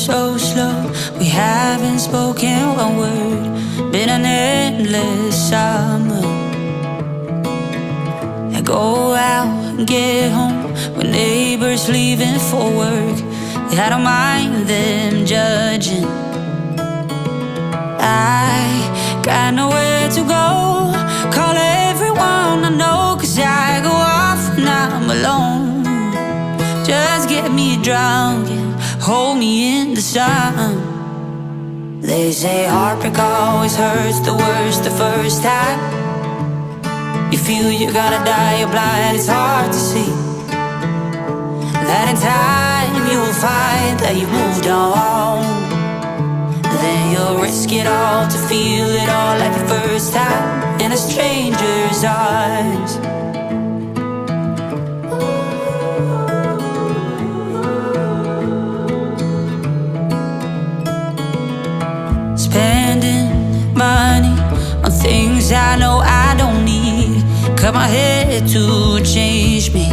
so slow. We haven't spoken one word. Been an endless summer. I go out and get home when neighbors leaving for work. I don't mind them judging. I got nowhere to go. Call everyone I know, 'cause I go off when I'm alone. Just get me drunk and hold me in the sun. They say heartbreak always hurts the worst the first time. You feel you're gonna die, you're blind, it's hard to see. That in time you'll find that you moved on. Then you'll risk it all to feel it all like the first time in a stranger's arms. Spending money on things I know I don't need. Cut my hair to change me.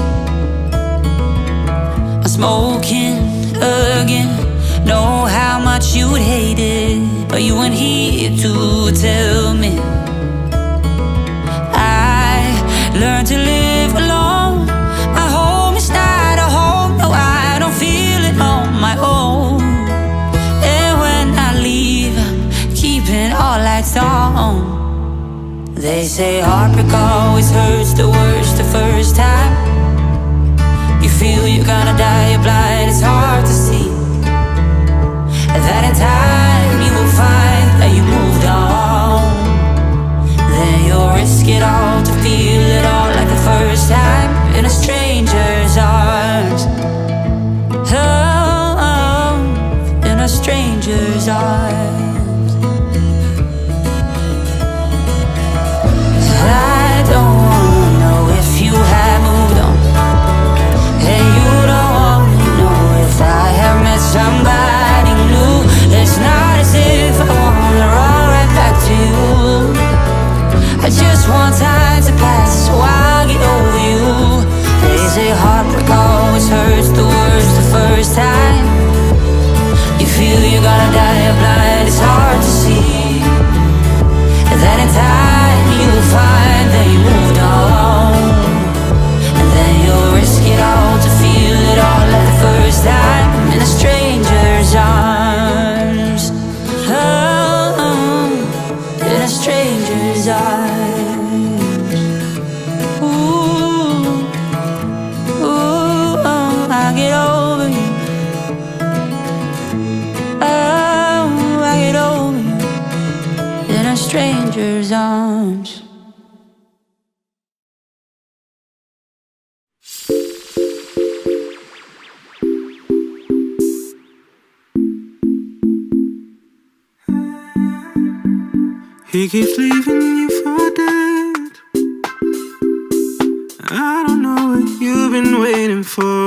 I'm smoking again. Know how much you'd hate it, but you weren't here to tell me. I learned to live alone. My home is not a home. No, I don't feel it on my own. And when I leave, I'm keeping all lights on. They say heartbreak always hurts the worst the first time. You feel you're gonna die, you're blind, it's hard to see. That in time you will find that you moved on. Then you'll risk it all to feel it all like the first time in a stranger's arms. Oh, in a stranger's arms. I don't wanna know if you have moved on, and you don't wanna know if I have met somebody new. It's not as if I wanna run right back to you. I just want time to pass so I'll get over you. They say heartbreak always hurts the worst the first time. You feel you're gonna die, you're blind, it's hard to see. And then in time you'll find that you moved on. And then you'll risk it all to feel it all like the first time in a stranger's arms. Oh, in a stranger's arms. Ooh, ooh, oh, I'll get over you. Oh, I'll get over you in a stranger's arms. He keeps leaving you for dead. I don't know what you've been waiting for.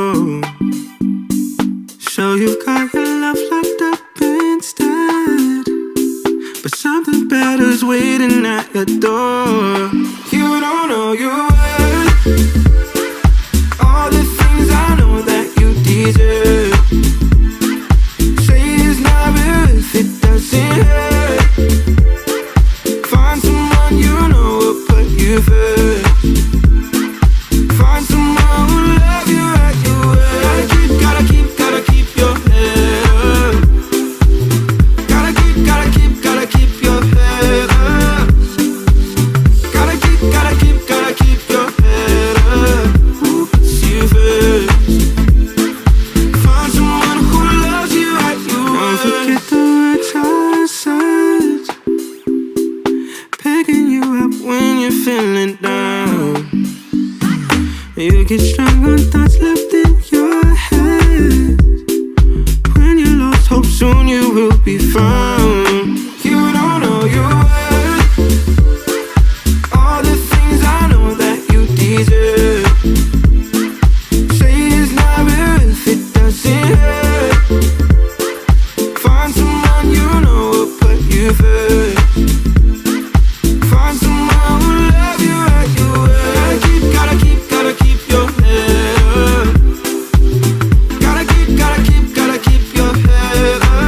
So you've got your love locked up instead, but something better's waiting at your door. You don't know your worth, all the things I know that you deserve. Say it's not real if it doesn't hurt. Find someone you know will put you first. Find someone who love you at your word. Gotta keep your head up. Gotta keep your head up. Gotta keep your head up. Who puts you first? Find someone who loves you at your word. Don't forget the words I said, picking you up when you're feeling down. You get strong on thoughts left in your head. When you lost hope, soon you will be found. You don't know your worth, all the things I know that you deserve. Say it's not real if it doesn't hurt. Find someone you know will put you first. Find someone who love you at your word. Gotta keep your head up. Gotta keep your head up.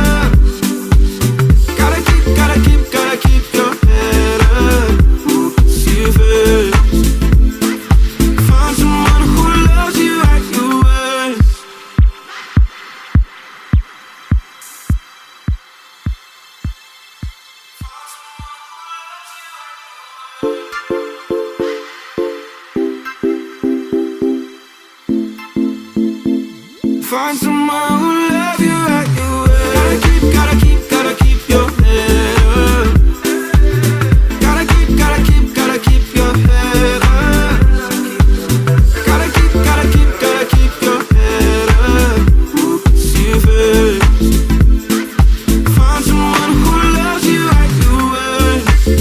Find someone who love you right your way. Gotta keep your head up. Gotta keep your head up. Gotta keep your head up. See your face. Find someone who loves you right your way.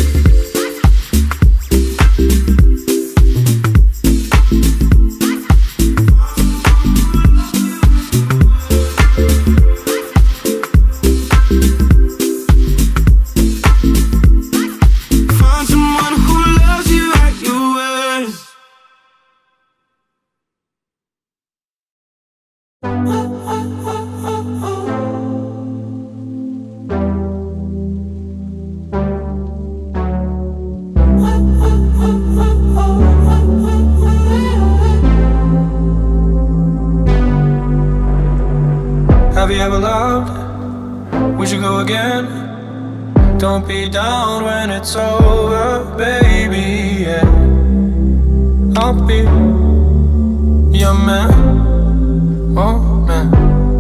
Have you ever loved? Would you go again? Don't be down when it's over, baby, yeah. I'll be your man, oh man.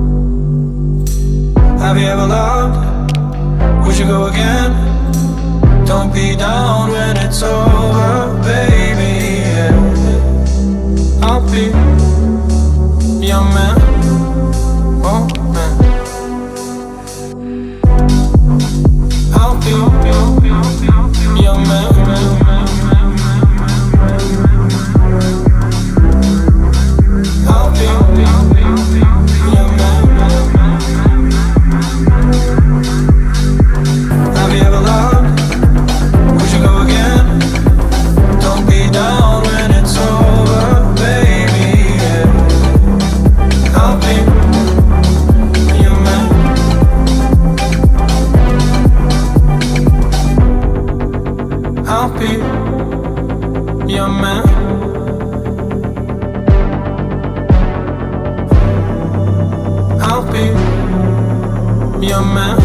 Have you ever loved? Would you go again? Don't be down when it's over, baby, yeah. I'll be your man, oh man. I'll be your man, I'll be your man. Have you ever loved? Would you go again? Don't be down when it's over, baby, yeah. I'll be your man. I'll be your man. I'll be your man.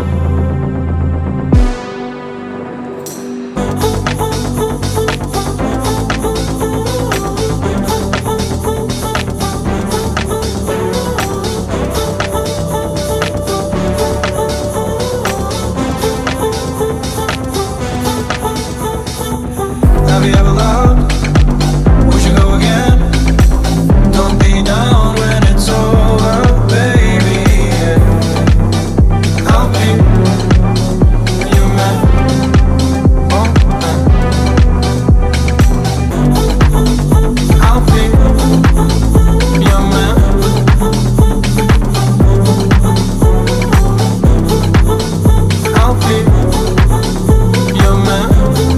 Have you ever loved? Would you go again? Don't be down when it's over, baby, yeah. I'll be your man, oh man. I'll be your man. I'll be your man.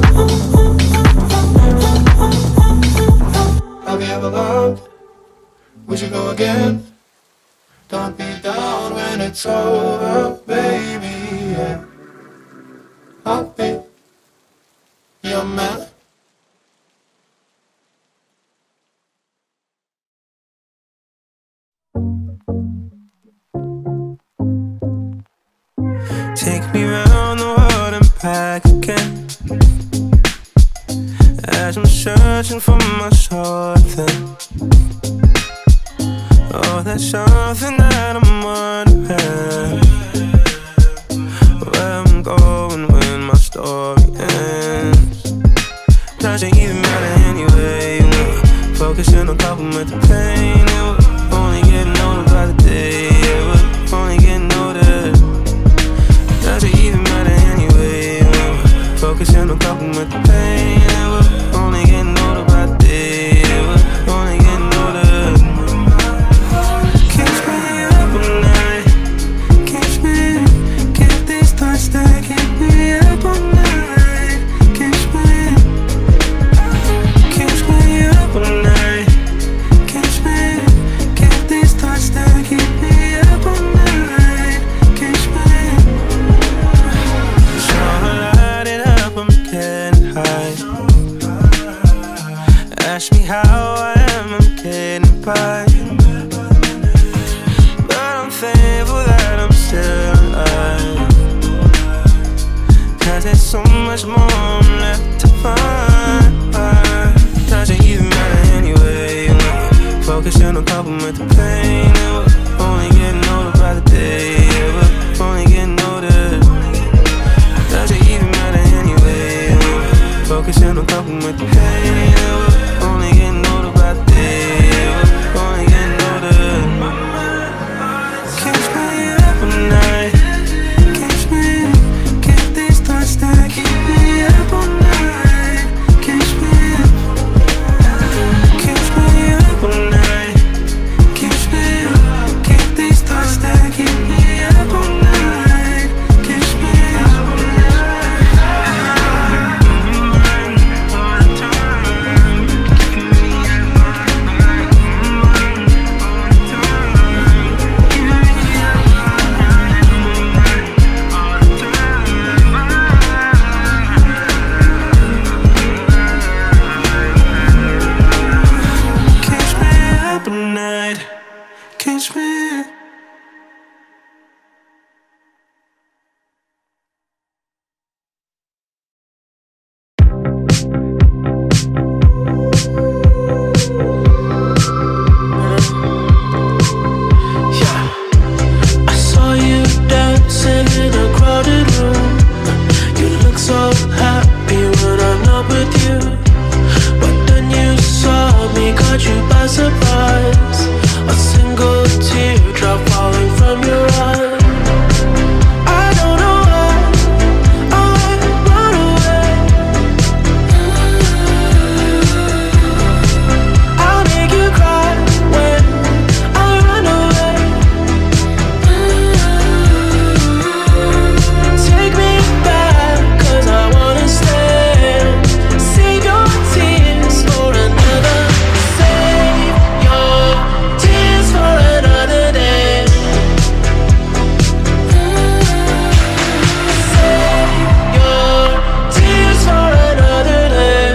Have you ever loved? Would you go again? Don't be down when it's over, baby, yeah. I'll be your man. Take me round the world and back again, as I'm searching for my something. Oh, that's something that I'm wondering, where I'm going when my story ends. Doesn't even matter anyway, focusing on coping with the pain. And we're only getting older by the day, yeah, we're only getting older. Doesn't even matter anyway, focusing on coping with the pain. And we're only getting older by the day, yeah, we're only getting older. Keeps me up all night, keeps me, get these thoughts that keep me up all night. Keeps me up all night, keeps me, get these thoughts that keep me up all night. Keeps me. So I light it up, I'm getting high. Ask me how I am, I'm getting by. But I'm thankful that I'm still alive, 'cause there's so much more left to find. Doesn't even matter anyway, focusing on coping with the pain. And we're only getting older by the day, yeah, we're only getting older. Does it even matter anyway? Focusing on coping with the pain, yeah, we're only getting older by the day, yeah, we're only getting older. Can't stay up all night, can't sleep, get these thoughts that keep me up all night, can't sleep, can't stay up all night, can't sleep, get these thoughts that keep me up all night, can't sleep. Catch me. I saw you dancing in a crowded room. You look so happy when I'm not with you, but then you saw me, caught you by surprise. A single teardrop falling from your eye. I don't know why I run away. I'll make you cry when I run away. Take me back, 'cause I wanna stay. Save your tears for another. Save your tears for another day. Save your tears for another day.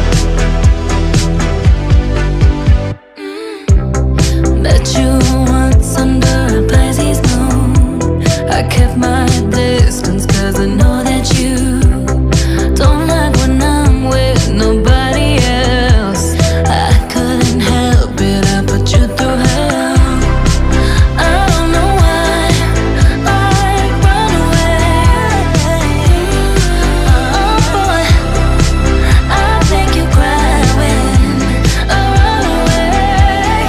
Met you once under a Pisces moon. I kept my distance 'cause I know that you don't like when I'm with nobody else. I couldn't help it, I put you through hell. I don't know why I run away. Oh boy, I make you cry when I run away.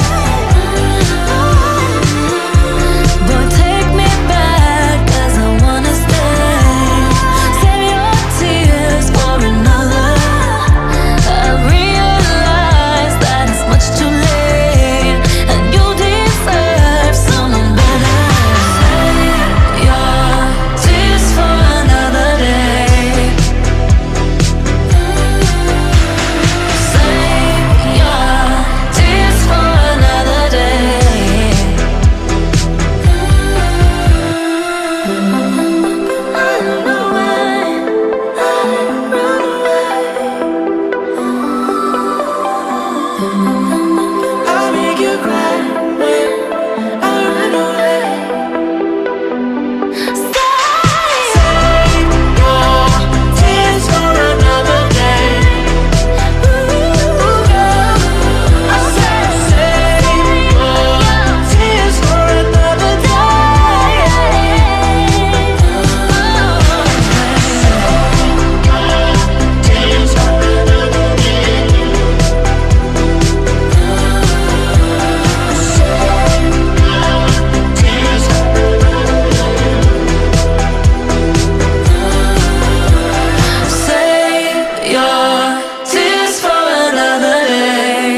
Boy, take me back, 'cause I wanna stay. Save your tears for another. I realize that it's much too late, and you deserve someone better. Save your tears for another day. Save your tears for another day. I don't know why I run away. I'll make you cry when I run away. Save your tears for another day. I said save your tears for another day. Tears for another day. Tears for Save your tears for another day.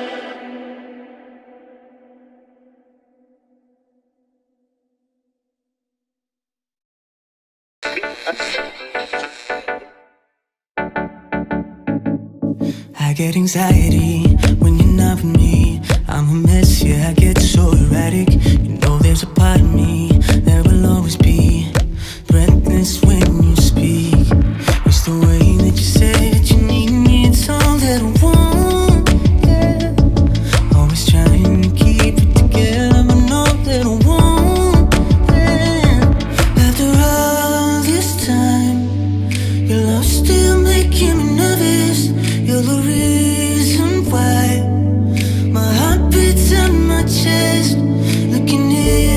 I get anxiety when you're not with me. I'm a mess, yeah, I get so erratic. You know there's a part of me that will always be breathless when you speak. It's the way that you say that you need me, it's all that I want, yeah. Always trying to keep it together, but know that I won't, yeah. After all this time, your love's still making me nervous. You're the reason why my heart beats in my chest. Looking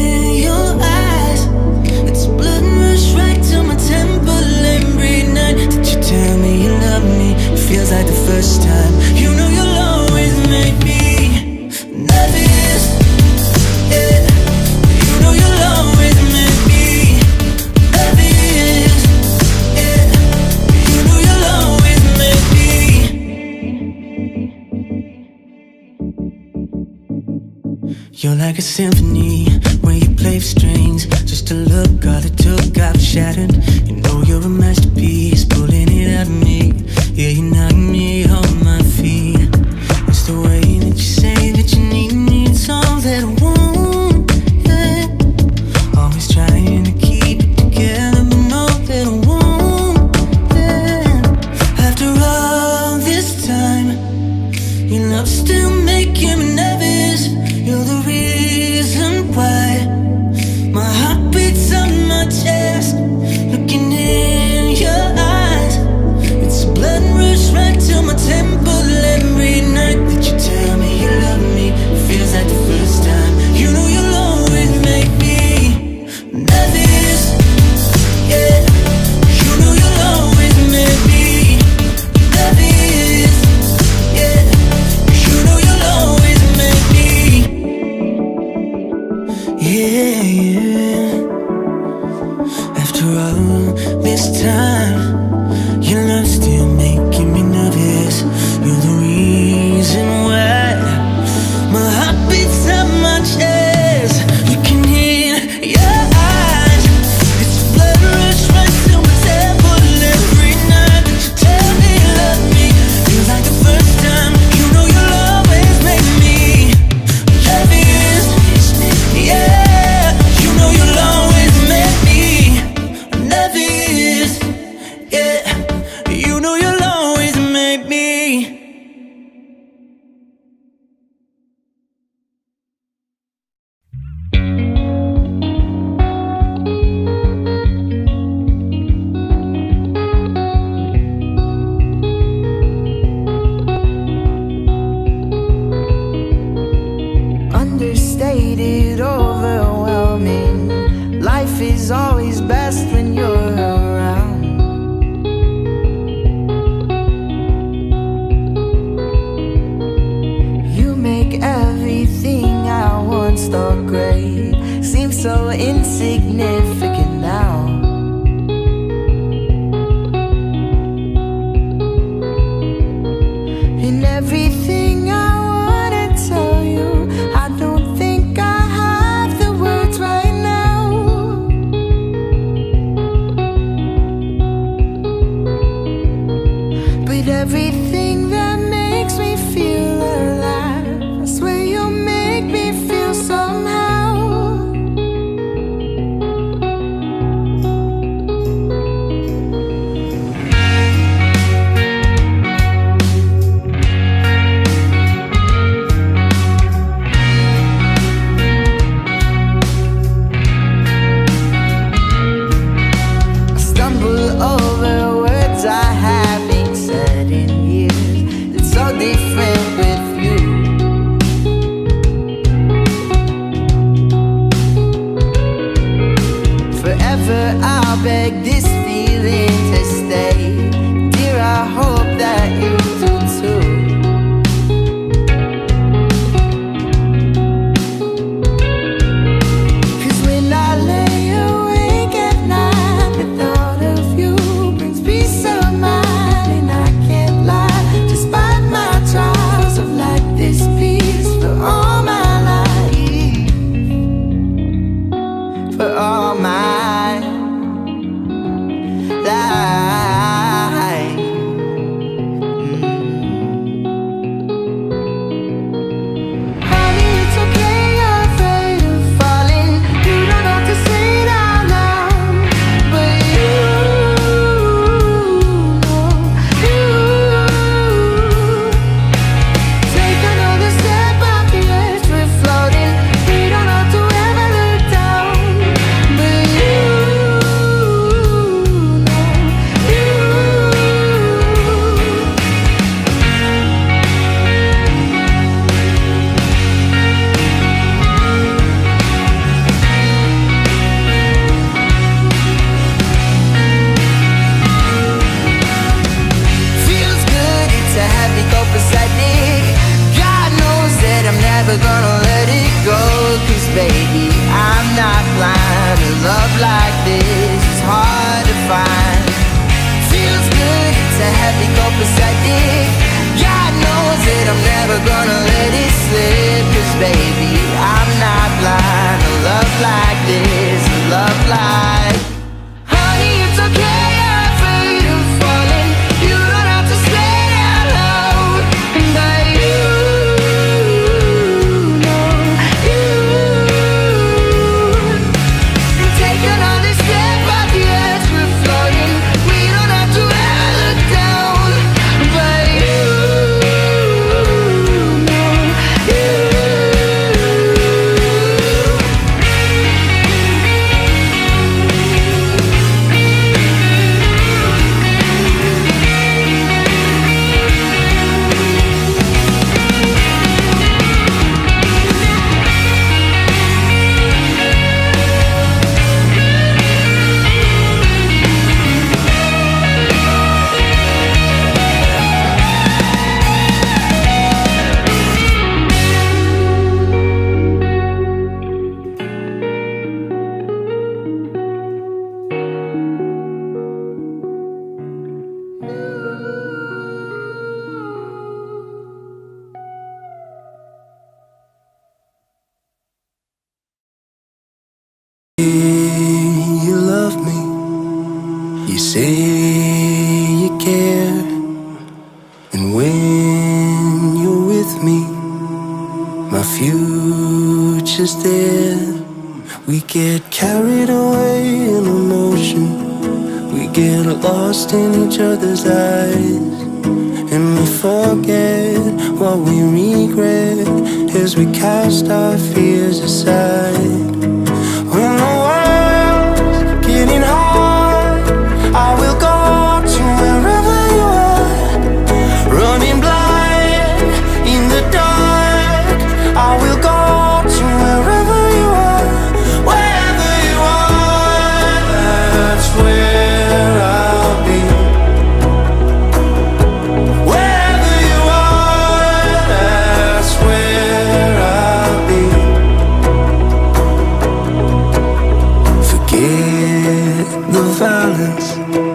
You're like a symphony when you play for strings. Just a look, all it took, got shattered. You know you're a masterpiece, pulling it out of me. Yeah, you knock me on my feet. It's the way that you say that you need me. It's all that I want, yeah. Always trying to keep it together, but know that I won't, yeah. After all this time, your love's still making me nervous. You're the reason why my heart beats on my chest. Looking in your eyes, it's a blood rush right to my temple. Every night that you tell me you love me, it feels like the first time. You know you'll always make me nervous, yeah. You know you'll always make me nervous, yeah. You know you'll always make me, yeah, yeah. After all this time, your love's still making me nervous. You're the reason why my heart beats up my chest. Looking in your eyes, it's a blood rush right to my temple. Every night you tell me you love me, feels like the first time. You know you'll always make me nervous, yeah. You know you'll always make me nervous, yeah. You know you'll always make me. Understated, overwhelming. Life is always best when you're around. You make everything I once thought great seem so insignificant now. And everything I wanna tell you, I don't think I have the words right now. But everything that makes me feel alive, I swear you'll make me feel somehow. I stumble over words I haven't said in years. It's so different with you. Forever I'll beg this feeling to stay. Dear, I hope that you do too. 'Cause when I lay awake at night, the thought of you brings peace of mind. And I can't lie, despite my trials, I've lacked this peace for all my life. For all my You say you care, and when you're with me, my future's there. We get carried away in emotion, we get lost in each other's eyes, and we forget what we regret as we cast our fears aside. When the world's getting hard, I will go to wherever you are. Running blind in the dark, I will go to wherever you are. Wherever you are, that's where I'll be. Wherever you are, that's where I'll be. Forget the violence,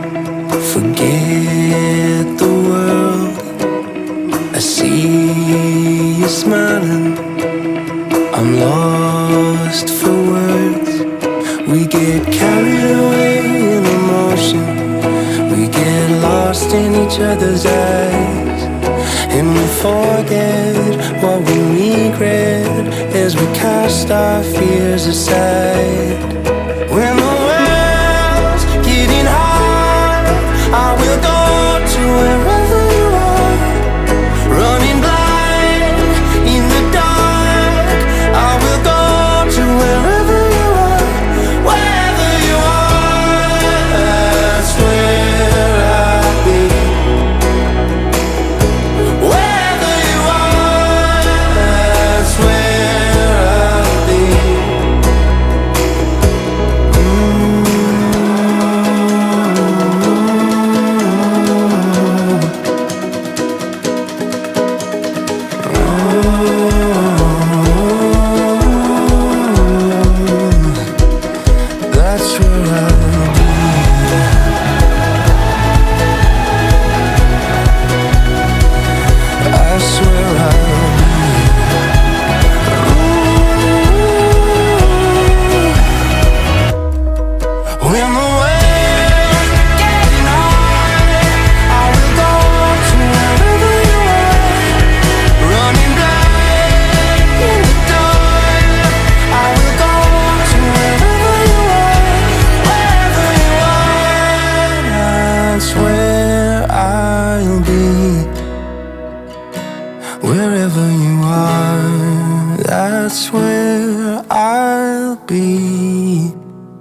forget the world. I see you smiling, I'm lost for words. We get carried away in emotion, we get lost in each other's eyes, and we forget what we regret as we cast our fears aside. When the world's getting hard, I will go to wherever you are. Running blind in the dark, I will go to wherever you are. Wherever you are, that's where I'll be. Wherever you are, that's where I'll be. That's where I'll be. I swear I'll be. When the world's getting hard, I will go to wherever you are. Running blind in the dark, I will go to wherever you are. Wherever you are, that's where I'll be. Wherever you are, that's where I'll be.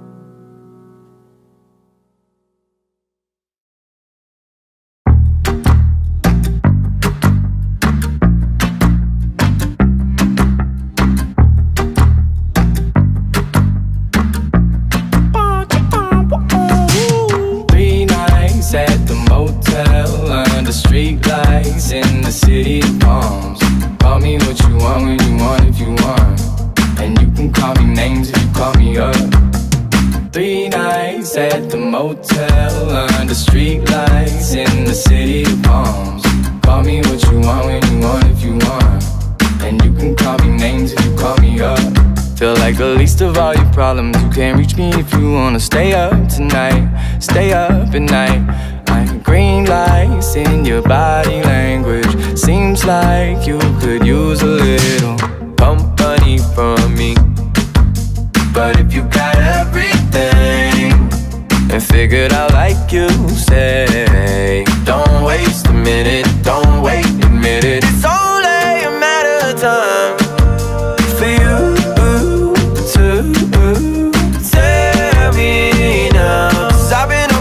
Three nights at the motel under street lights in the city of palms. Call me what you want when you want if you want, and you can call me names if you call me up. 3 nights at the motel under street lights in the city of palms. Call me what you want when you want if you want, and you can call me names if you call me up. Feel like the least of all your problems. You can't reach me if you wanna stay up tonight, stay up at night. Like green lights in your body language. Seems like you could use a little company from me. But if you got everything and figured out like you say, don't waste a minute, don't wait, admit it. It's only a matter of time for you to tell me now. 'Cause I've been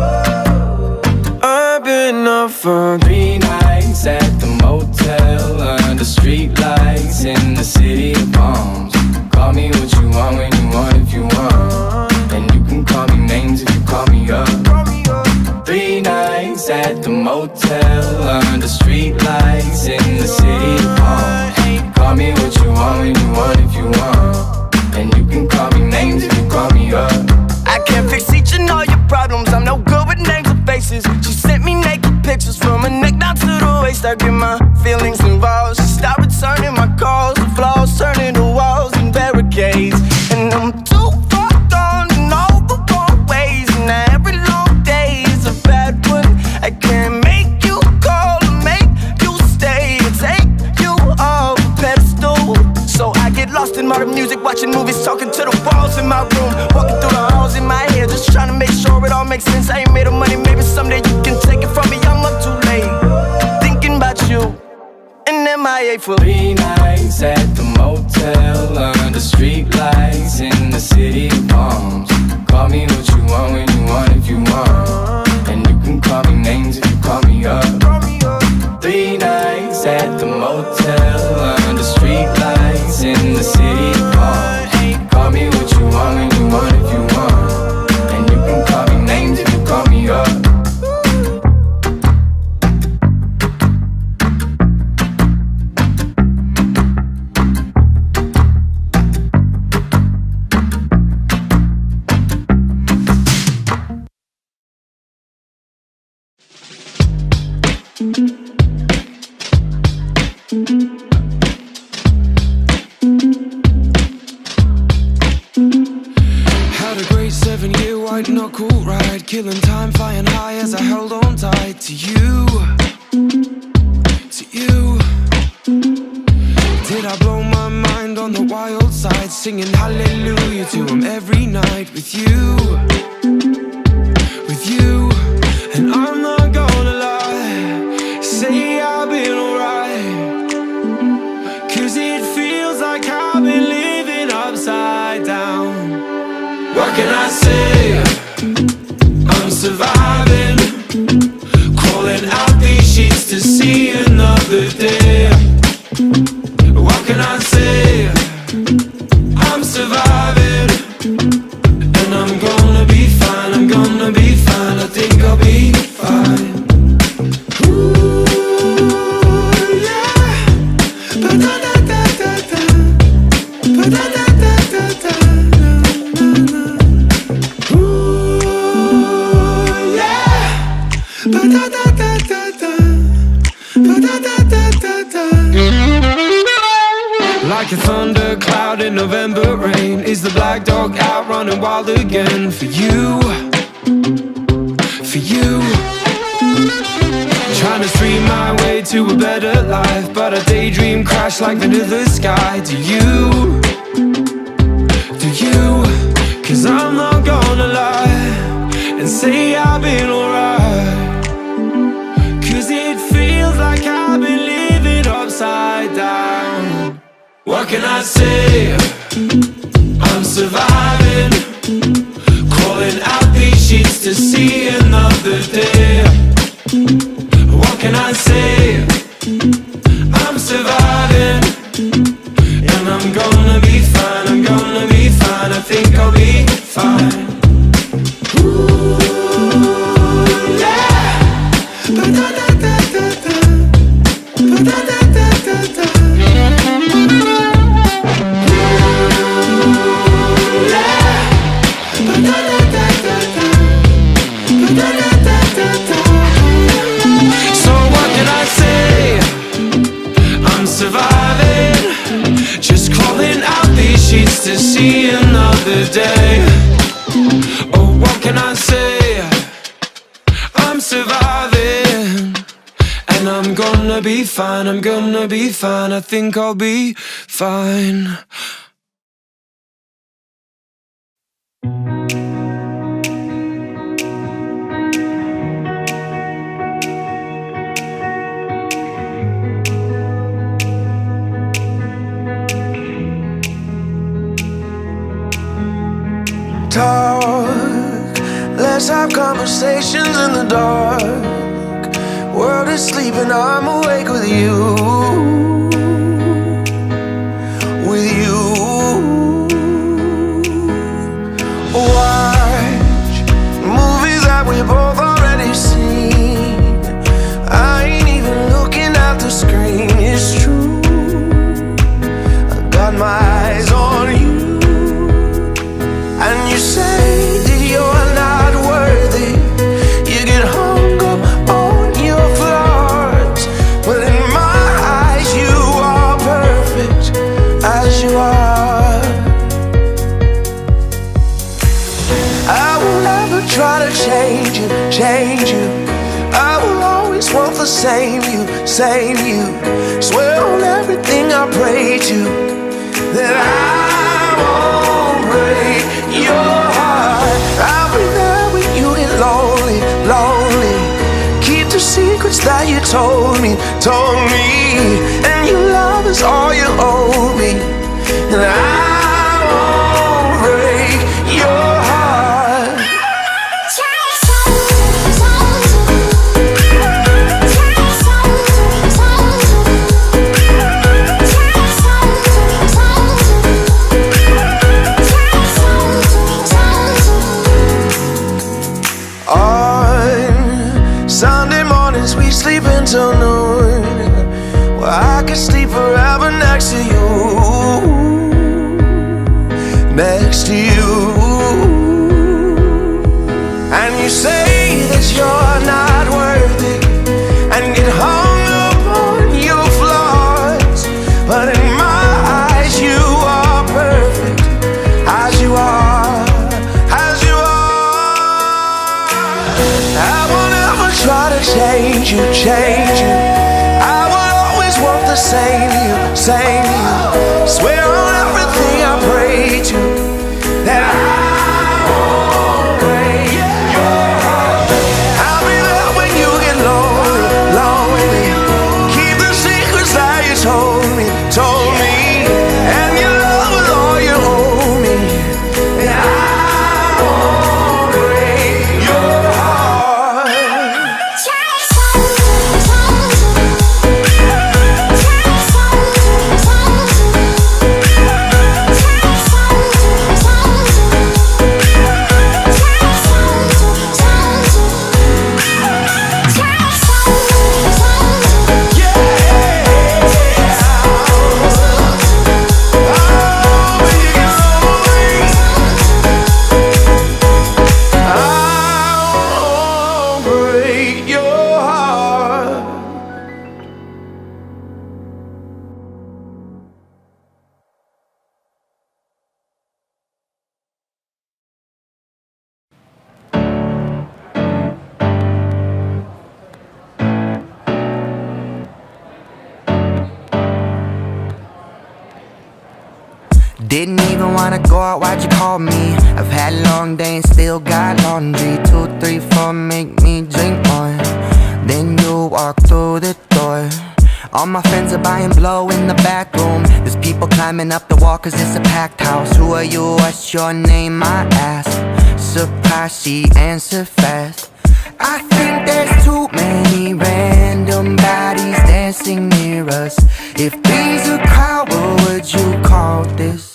up for 3 nights at the motel under street lights in the city of palms. Call me what you want when you want if you want, and you can call me names if you call me up. 3 nights at the motel under street lights in the city of palms. Call me what you want when you want if you want, and you can call me names if you call me up. I can't fix each and all your problems, I'm no good with names or faces. She sent me naked pictures from her neck down to the waist. I get my feelings involved. She stopped returning my calls, the flaws turning to walls and barricades. And I'm too far gone in all the wrong ways, and now every long day night for 3 nights at the motel under street lights in the city of palms. Call me what you want when you want if you want, and you can call me names if you call me up. 3 nights at the motel under street lights in the city of palms. Call me what you want when you want if you want, and you can call me names if you call me up. Had a great 7-year white knuckle ride, killing time, flying high as I held on tight to you, to you. Did I blow my mind on the wild side, singing hallelujah to him every night with you, with you. And I'm not gonna lie, say I've been alright, 'cause it feels like I've been living upside down. What can I say? I'm surviving, crawling out these sheets to see another day. What can I say? I'm surviving, and I'm gonna be fine, I'm gonna be fine, I think I'll be fine. Ooh, yeah. Ba-da-da-da-da-da. Ba-da-da-da-da-da. Like a thundercloud in November rain, is the black dog out running wild again for you, for you. Trying to stream my way to a better life, but a daydream crashed like into the sky. Do you, do you? 'Cause I'm not gonna lie and say I've been alright, 'cause it feels like I've been living upside down. What can I say? I'm surviving, crawling out these sheets to see another day. What can I say? I'm surviving, and I'm gonna be fine, I'm gonna be fine, I think I'll be fine. Ooh, yeah. Ba-da-da-da-da-da. Ba-da-da-da-da-da. So what can I say? I'm surviving, just crawling out these sheets to see another day. Oh, what can I say? I'm surviving, and I'm gonna be fine, I'm gonna be fine, I think I'll be fine. talk. Let's have conversations in the dark. World is sleeping, I'm awake with you. With you. Watch movies that we both already seen. I ain't even looking at the screen, it's true. I got my eyes on you. And you say that you're not worthy. You get hung up on your flaws. Well, in my eyes, you are perfect as you are. I will never try to change you, change you. I will always want the same you, same you. Swear on everything I pray to that I won't break your heart. I'll be there when you get lonely, lonely. Keep the secrets that you told me, and your love is all you owe me. And I won't break your heart. On Sunday mornings we sleep until noon. Well, I could sleep forever next to you, next to you. And you say that you're not worthy and get hung up on your flaws, but in my eyes you are perfect as you are, as you are. I won't ever try to change you, change you. I will always want the same you, same you. Swear on everything I pray to that I won't break your heart. I'll be there when you get lonely, lonely. Keep the secrets that you told me, told me. And your love is all you owe me. And I won't break your heart. Didn't even wanna go out, why'd you call me? I've had a long day and still got laundry. 2, 3, 4, make me drink more. Then you walk through the door. All my friends are buying blow in the back room. There's people climbing up the wall cause it's a packed house. Who are you, what's your name, I ask. Surprised she answered fast. I think there's too many random bodies dancing near us. If these a crowd, what would you call this?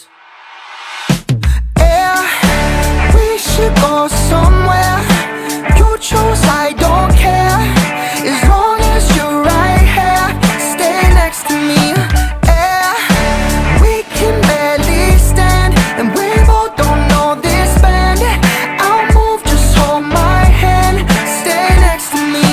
We should go somewhere. You choose, I don't care. As long as you're right here, stay next to me. We can barely stand, and we both don't know this band. I'll move, just hold my hand. Stay next to me.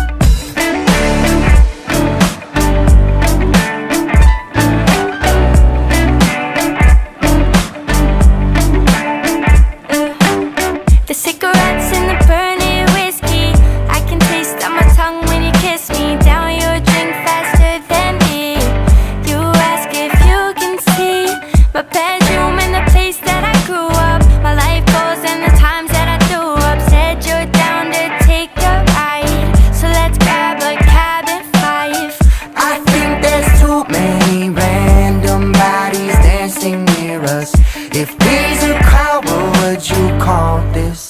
The cigarettes and the burning whiskey, I can taste on my tongue when you kiss me. Down your drink faster than me. You ask if you can see my bedroom and the place that I grew up, my life goals and the times that I threw up. Said you're down to take a ride, so let's grab a cab at 5. I think there's too many random bodies dancing near us. If these a crowd, what would you call this?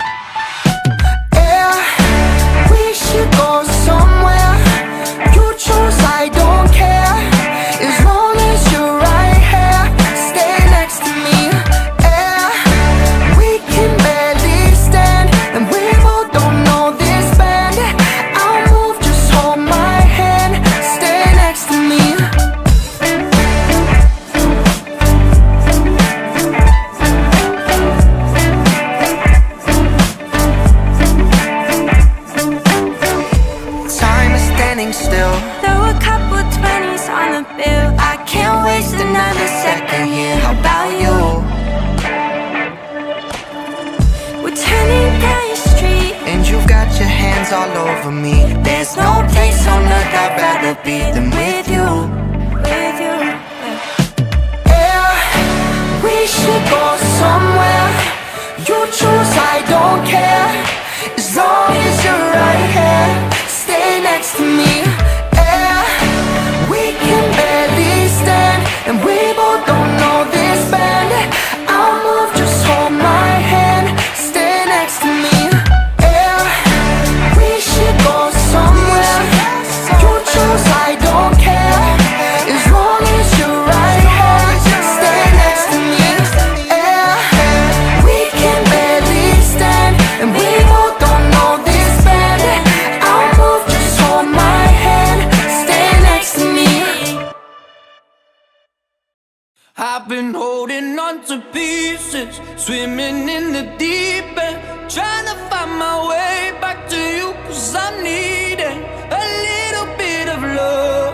We should go somewhere. You choose, I don't care. As long as you're right here, stay next to me. We can barely stand, and we both don't know this band. I'll move, just hold my hand. Stay next to me. Time is standing still. Throw a couple 20s on the bill. I can't waste another second here. How about you? We're turning down your street, And you've got your hands all over me. There's no place on earth I'd rather be than with you. with you. We should go somewhere. You choose, I don't care. As long as you're right here, stay next to me. We can I've been holding on to pieces, swimming in the deep end, trying to find my way back to you, 'cause I'm needing a little bit of love,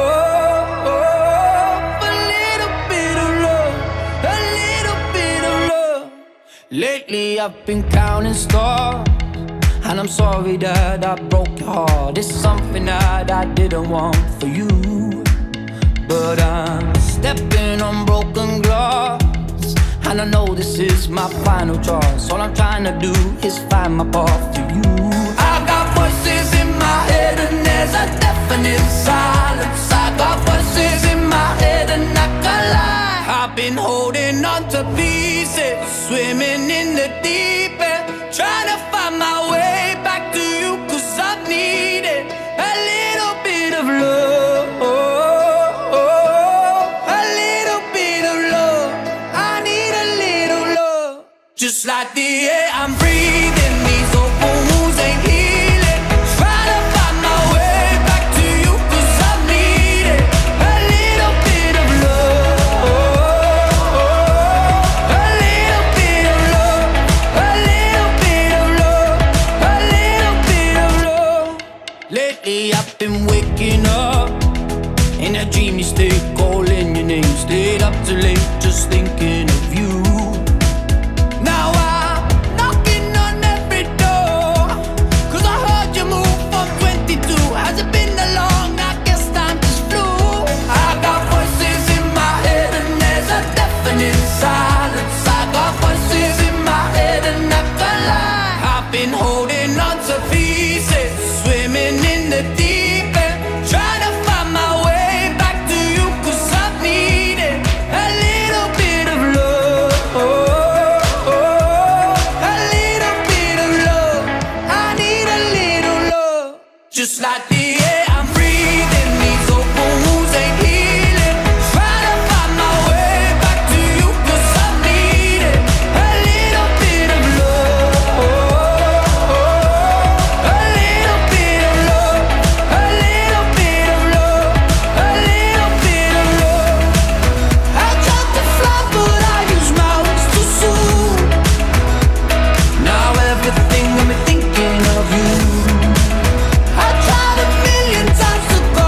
a little bit of love, a little bit of love. Lately I've been counting stars, and I'm sorry that I broke your heart. It's something that I didn't want for you, but I'm stepping on broken glass, and I know this is my final choice. All I'm trying to do is find my path to you. I got voices in my head and there's a deafening silence. I got voices in my head and I can't lie. I've been holding on to pieces, swimming in the deep end, trying to find my way back to you, 'cause I've needed a little bit of love, a little bit of love. I need a little love. Just like the air I'm breathing, these open wounds ain't healing. Trying to find my way back to you, 'cause I've needed a little bit of love, a little bit of love, a little bit of love, a little bit of love. Lately I've been waking up in a dreamy state, calling your name, stayed up too late just thinking of you. Now I'm knocking on every door, 'cause I heard you move from 22. Has it been that long? I guess time just flew. I got voices in my head and there's a deafening silence. I got voices in my head and I can't lie. I've been holding on to pieces, swimming in the deep end, trying to find my way back to you, 'cause I've needed a little bit of love, a little bit of love. I need a little love. Just like the air I'm breathing, these open wounds ain't healing. Trying to find my way back to you, 'cause I've needed a little bit of love, a little bit of love, a little bit of love, a little bit of love. I tried to fly but I used my wings too soon. Now everything got me thinking of you. I tried a million times to go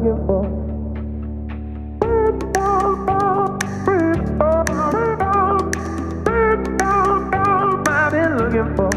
looking for. I've been looking for.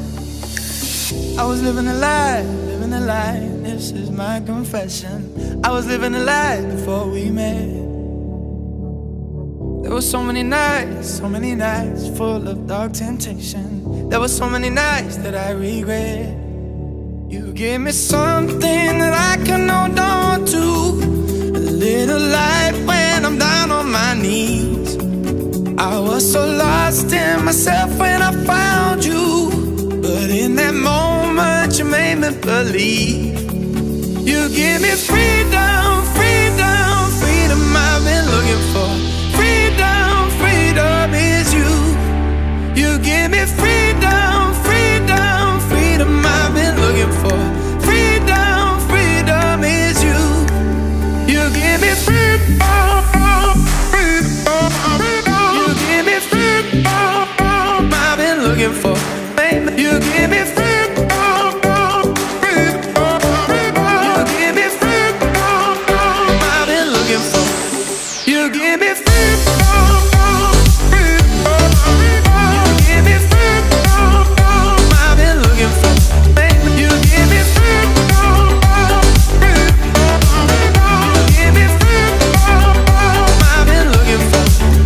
I was living a lie, this is my confession. I was living a lie before we met. There were so many nights full of dark temptation. There were so many nights that I regret. You gave me something that I can hold on to, a little light when I'm down on my knees. I was so lost in myself when I found you, but in that moment you made me believe. You give me freedom, freedom, freedom I've been looking for. Freedom, freedom is you. You give me freedom, freedom, freedom I've been looking for. Freedom, freedom is you. You give me freedom, freedom, freedom. You give me freedom I've been looking for. You give me freedom, freedom, freedom. You give me freedom I've been looking for. You give me freedom, freedom, freedom. You give me freedom I've been looking for. You give me freedom, freedom, freedom. You give me freedom I've been looking for.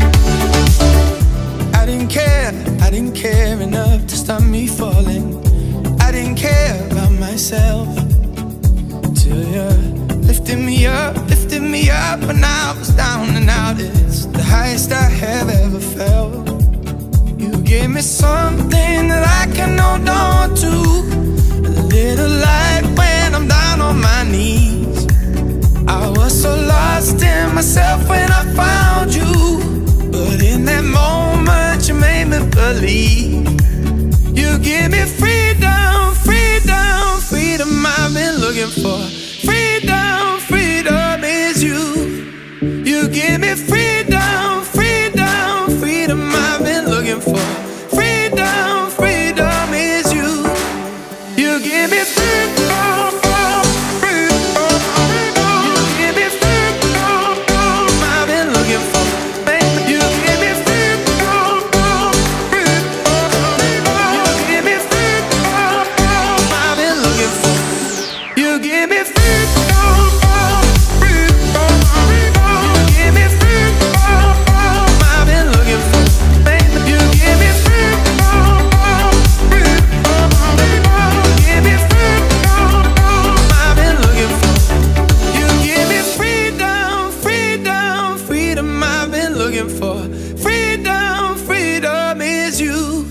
I didn't care enough to stop me falling. I didn't care about myself till you lifted me up when I was down and out. It's the highest I have ever felt. You gave me something that I can hold on to, a little light when I'm down on my knees. I was so lost in myself when I found you, but in that moment you made me believe. You give me freedom, freedom, freedom I've been looking for. Freedom, freedom is you. You give me freedom, freedom, freedom I've been looking for. Freedom, freedom is you. You give me freedom, freedom, freedom. You give me freedom I've been looking for. You give me freedom, freedom, freedom. You give me freedom I've been looking for. You give me freedom, freedom, freedom. You give me freedom I've been looking for. You give me freedom, freedom, freedom. You give me freedom I've been looking for. You give me freedom, freedom, freedom I've been looking for. Freedom, freedom is you.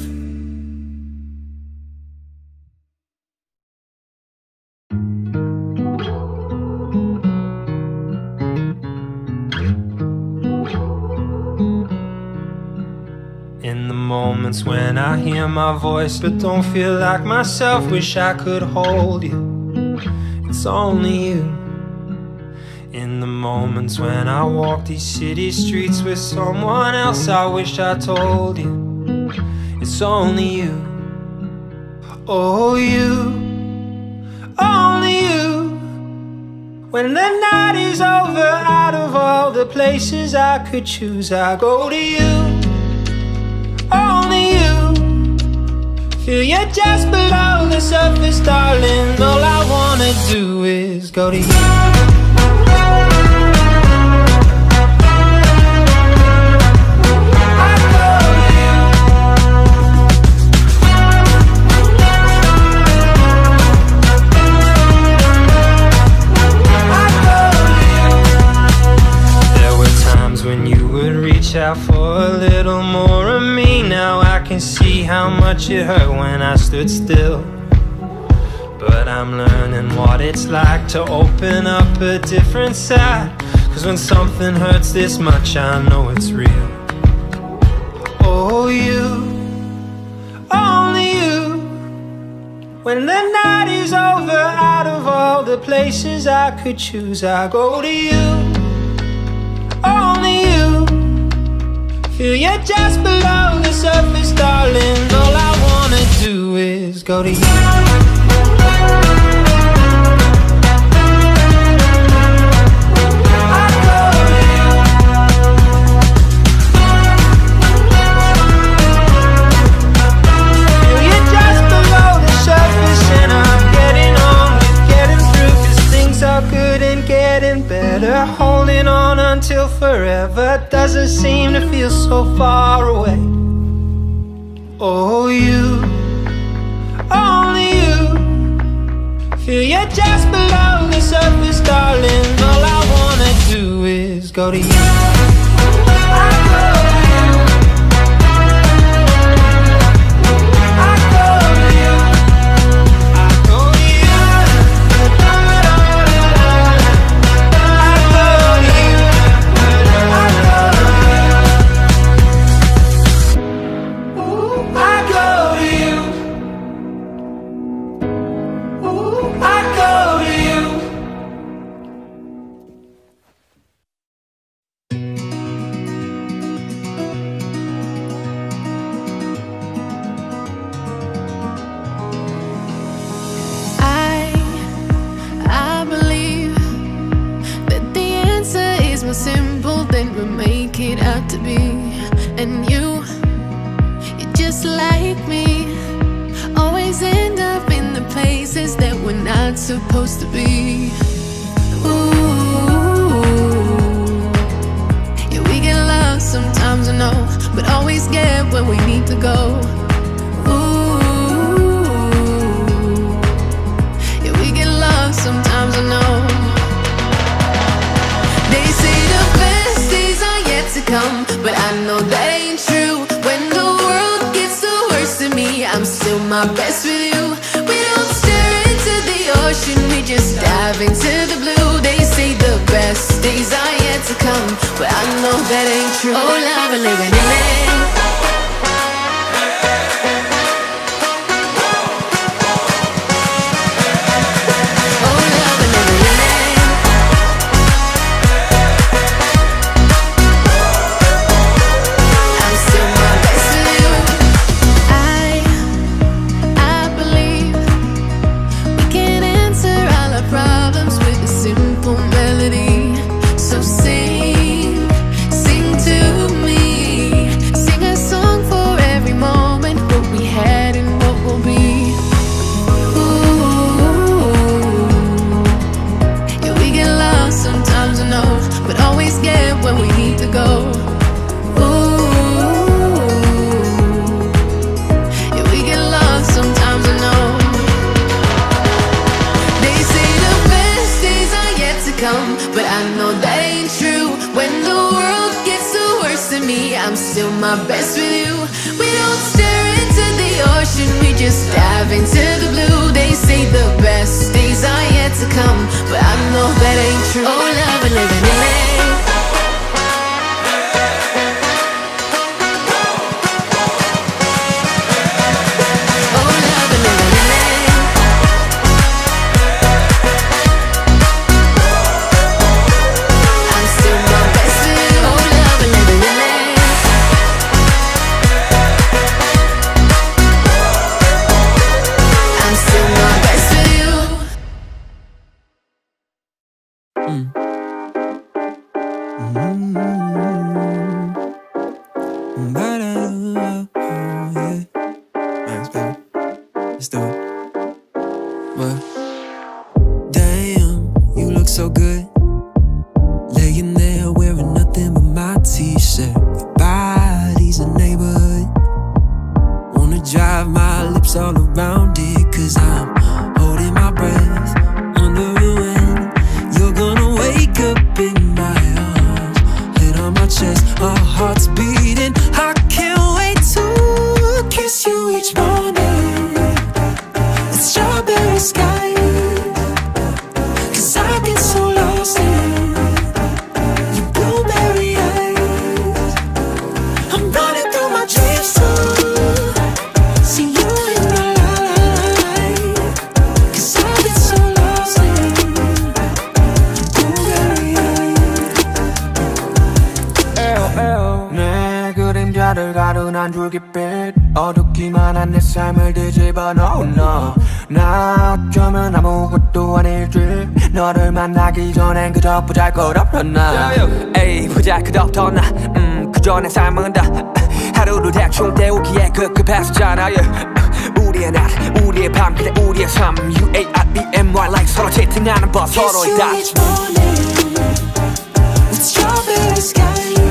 In the moments when I hear my voice but don't feel like myself, wish I could hold you. It's only you. In the moments when I walk these city streets with someone else, I wish I told you. It's only you. Oh, you. Only you. When the night is over, out of all the places I could choose, I go to you. Only you. Feel you just below the surface, darling. All I wanna do is go to you. When you would reach out for a little more of me, now I can see how much it hurt when I stood still. But I'm learning what it's like to open up a different side, 'cause when something hurts this much, I know it's real. Oh, you. Only you. When the night is over, out of all the places I could choose, I go to you. Only you. Feel you just below the surface, darling. All I wanna do is go to you. forever doesn't seem to feel so far away. Oh, you, only you, feel you're just below the surface, darling. All I wanna do is go to you. Simple than we make it out to be. And you're just like me, always end up in the places that we're not supposed to be. Ooh, yeah, we get lost sometimes, I know, but always get where we need to go. Ooh, yeah, we get lost sometimes, I know. They say the best days are yet to come, but I know that ain't true. When the world gets the worst of me, I'm still my best with you. We don't stare into the ocean, we just dive into the blue. They say the best days are yet to come, but I know that ain't true. Oh, love, we're living in it. But I know that ain't true. When the world gets the worst of me, I'm still my best with you. We don't stare into the ocean, we just dive into the blue. They say the best days are yet to come, but I know that ain't true. Oh, love, we're living in it. 줄깃빛 어둡기만 한 내 삶을 뒤집어 놓은 너. 나 어쩌면 아무것도 아닐지. 너를 만나기 전엔 그저 보잘것없던 나. 에이 보잘것없던 나. 그저 내 삶은 다 하루를 대충 때우기에 급급했었잖아. 우리의 낮 우리의 밤 그래 우리의 삶. UARBMY like 서로 채팅하는 법 서로의 다. Strawberry sky.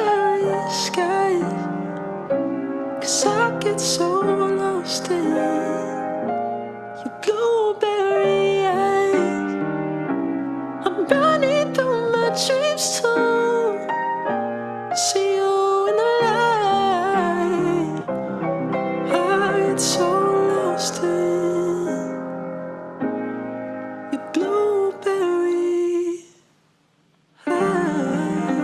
blueberry skies, 'cause I get so lost in your blueberry eyes. I'm burning through my dreams to see you in the light. I get so lost in your blueberry eyes.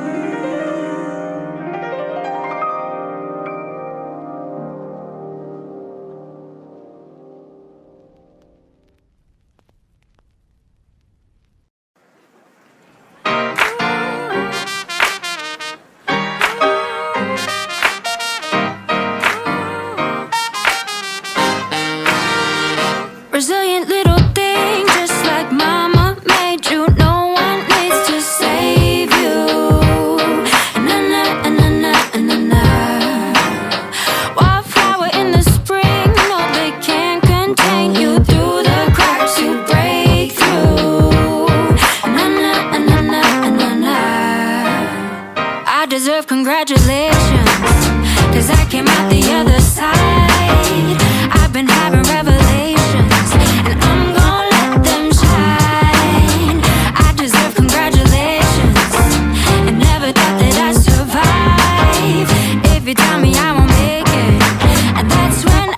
Resilient little thing, just like mama made you. No one needs to save you. Na-na, na-na, na-na. Wildflower in the spring, no, they can't contain you. Through the cracks you break through. Na-na, na-na, na-na. I deserve congratulations, 'cause I came out the other side. I've been having revelations, and I'm gonna let them shine. I deserve congratulations, and never thought that I'd survive. If you tell me I won't make it, and that's when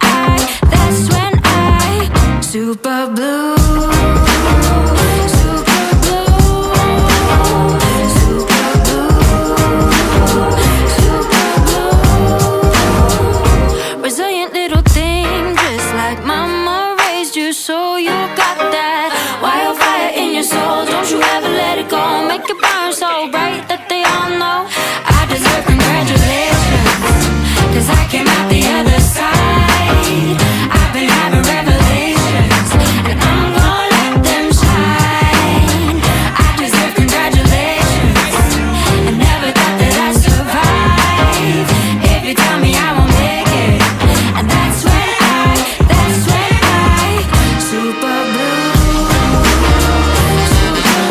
I super blue. Super blue, super blue, super blue. Resilient little thing, just like mama raised you, so you got that wildfire in your soul. Don't you ever let it go, make it burn so bright that they all know. I deserve congratulations, 'cause I came out the other side. I've been having revelations, and I'm gonna let them shine. I deserve congratulations, and never thought that I'd survive. If you tell me I won't make it, and that's when I super blue. Super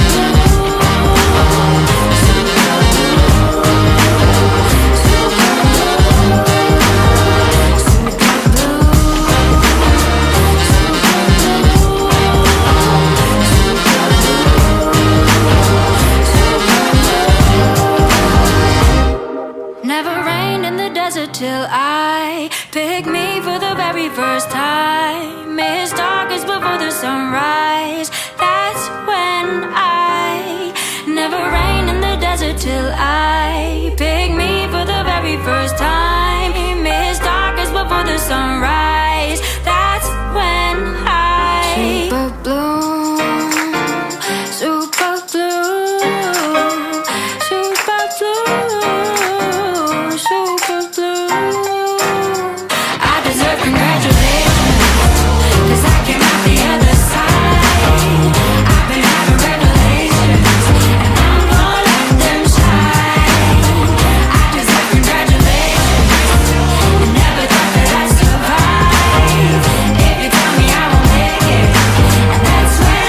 Never rained in the desert till I picked me for the very first time. It's darkest before the sunrise. That's when I never rained in the desert till I picked me for the very first time. It's darkest before the sunrise. That's when I super blue, super blue, super blue, super blue. I deserve congratulations, 'cause I came out the other side. I've been having revelations, and I'm gonna let them shine. I deserve congratulations, and never thought that I'd survive. If you tell me I won't make it, and that's when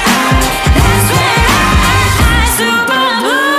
I super blue.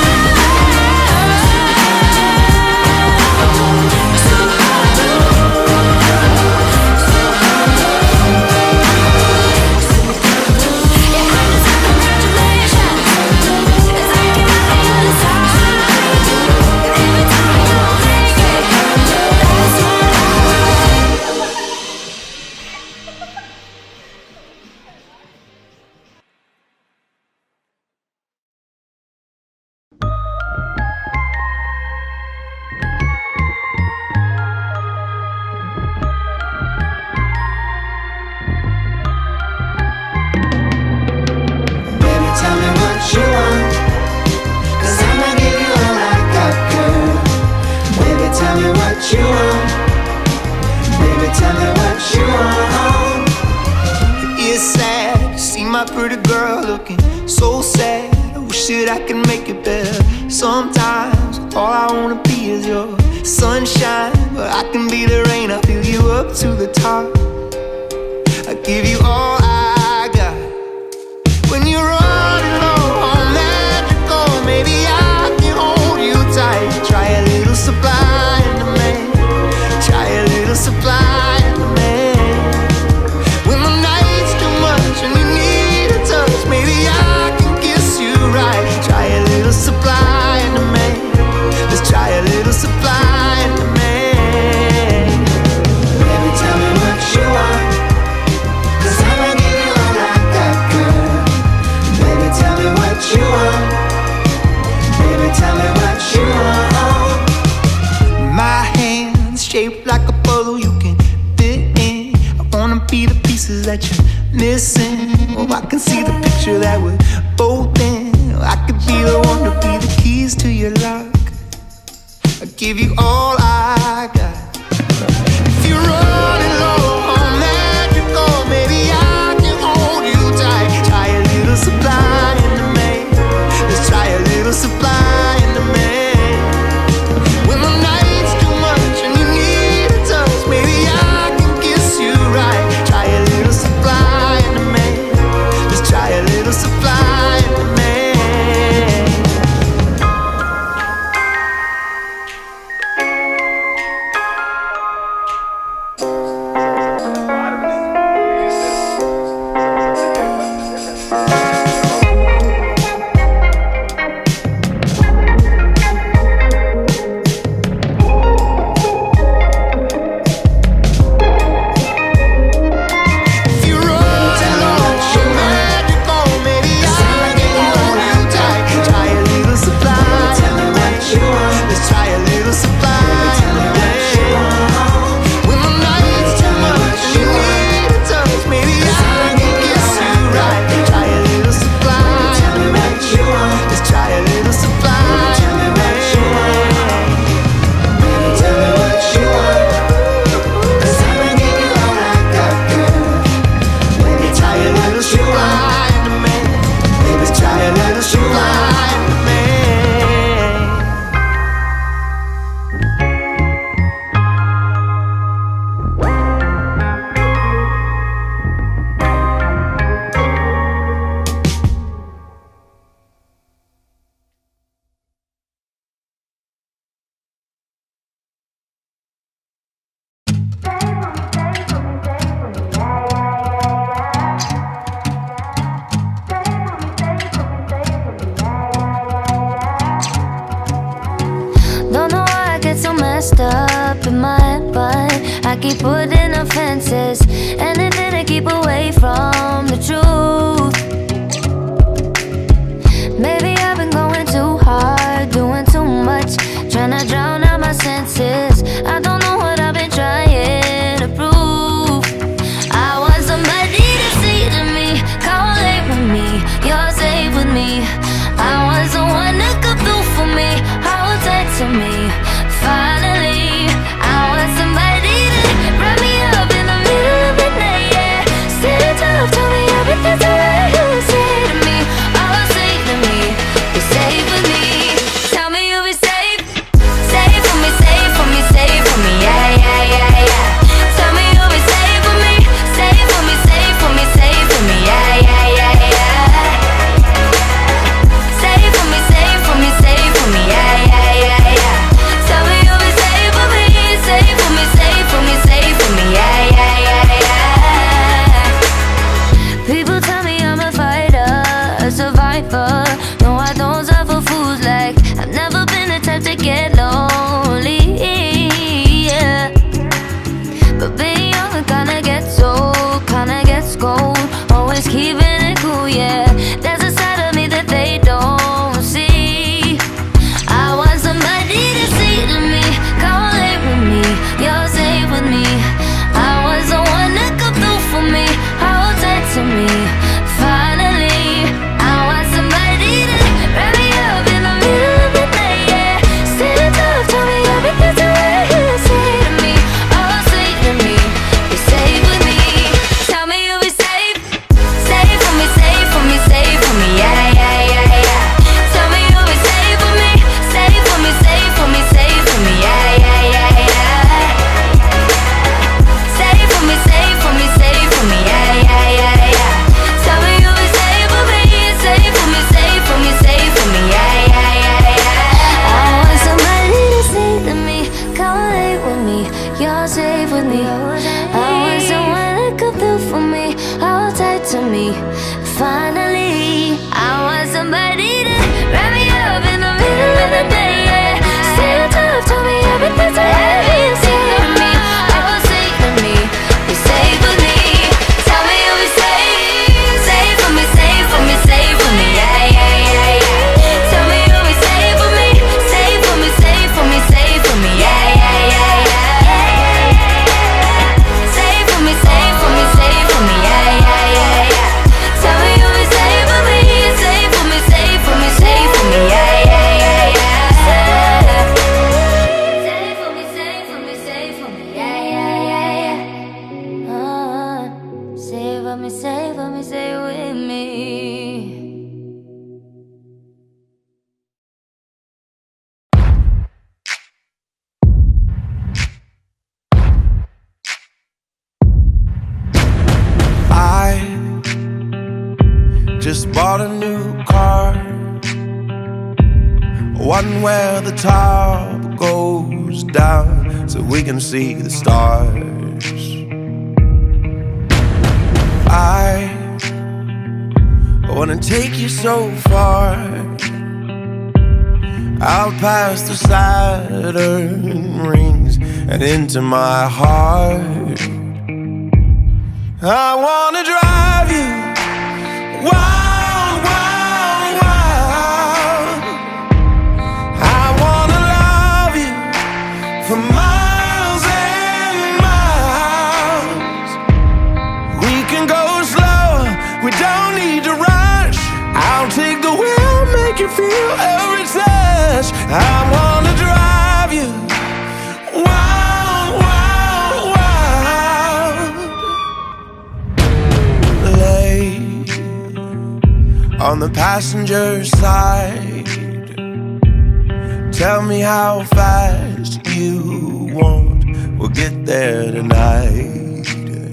Baby, tell me what you want, 'cause I'ma give you all I got, girl. Baby, tell me what you want. Baby, tell me what you want. It's sad to see my pretty girl looking so sad. I wish that I could make it better. Sometimes all I wanna be is your sunshine, but I can be the rain. I fill you up to the top. I give you all I got. When you're running low on magical, maybe I can hold you tight. Try a little I can see the picture that we're both in. I could be the one to be the keys to your lock. I give you all I got. If you're running low on magical, maybe I can hold you tight. Try a little supply and demand. Let's try a little supply and demand. When the night's too much and you need a touch, maybe I can kiss you right. Try a little supply and demand. Let's try a little supply and demand. Up in my head, but I keep putting up fences, anything to keep away from the truth. Maybe I've been going too hard, doing too much, trying to drown out my senses. I don't know what I've been trying to prove. I want somebody to see to me, come late with me, you're safe with me. I want someone to come through for me, hold tight to me. Finally, I want somebody to wrap me up in the middle of the night, yeah. Stand up, tell me everything's alright. You say to me, oh, say to me, you're safe with me. Tell me you'll be safe, safe for me, safe for me, safe for me, yeah, yeah, yeah, yeah. Tell me you'll be safe for me, safe for me, safe for me, safe for me, yeah, yeah, yeah, yeah. Safe for me, safe for me, safe for me, yeah, yeah, yeah, yeah. Tell me you'll be safe for me, safe for me, safe for me, safe for me, yeah, yeah, yeah, yeah. People tell me I'm a fighter, a survivor. No, I don't suffer fools like I've never been the type to get lonely, yeah. But being young kinda gets old, kinda gets cold. Always keeping it cool, yeah. There's a side of me that they don't see. I want somebody to see to me, come late with me, you're safe with me. I want someone to come through for me, hold tight to me. Finally, I want somebody to wrap me up in the middle of the night, yeah. Stand up, tell me everything's alright. You say to me, oh, say to me, you're safe with me. Tell me you'll be safe, safe for me, safe for me, safe for me, yeah, yeah, yeah, yeah. Tell me you'll be safe for me, safe for me, safe for me, safe for me, yeah, yeah, yeah, yeah. Safe for me, safe for me, safe for me, yeah, yeah, yeah, yeah. Tell me you'll be safe for me, safe for me, safe for me, safe for me, yeah, yeah, yeah, yeah. I want somebody to say to me, come late with me, you're safe with me. I want someone to come through for me, hold tight to me. Finally, I want somebody to wrap me up in the middle of the day, yeah. Stand up, tell me everything's alright. You say to me, oh, say to me, you're safe with me. Tell me you'll be safe, safe for me, safe for me, safe for me, yeah, yeah, yeah, yeah. Tell me you'll be safe for me, safe for me, safe for me, safe for me, yeah, yeah, yeah, yeah. Safe for me, safe for me, safe for me, yeah, yeah, yeah, yeah. Tell me bought a new car, one where the top goes down so we can see the stars. I wanna take you so far, out past the Saturn rings and into my heart. I wanna drive you wild, wild, wild. I wanna love you for miles and miles. We can go slow, we don't need to rush. I'll take the wheel, make you feel every touch. I wanna drive you wild, wild, wild. Lay on the passenger side, tell me how fast you want, we'll get there tonight.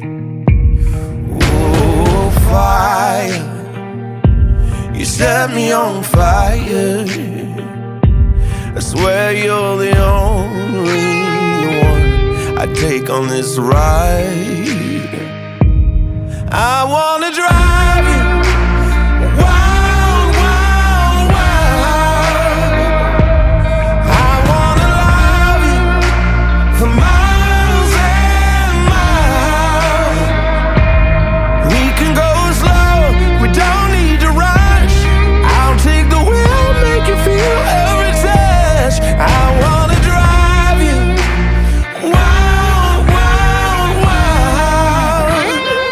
Oh, fire, you set me on fire. I swear you're the only one I take on this ride. I wanna drive you wild, wild, wild. I wanna love you for miles and miles. We can go slow, we don't need to rush. I'll take the wheel, make you feel every touch. I wanna drive you wild, wild, wild.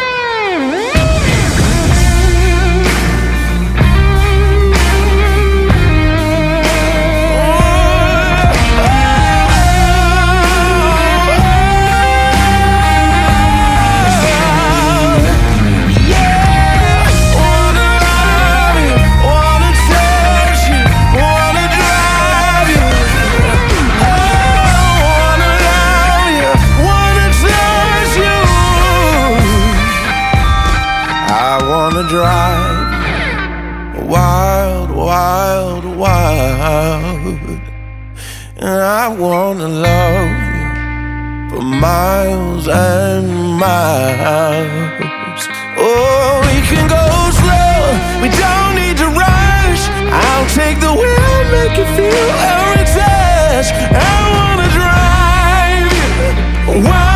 Drive wild, wild, wild. And I wanna love you for miles and miles. Oh, we can go slow, we don't need to rush. I'll take the wheel, make you feel every touch. I wanna drive you wild.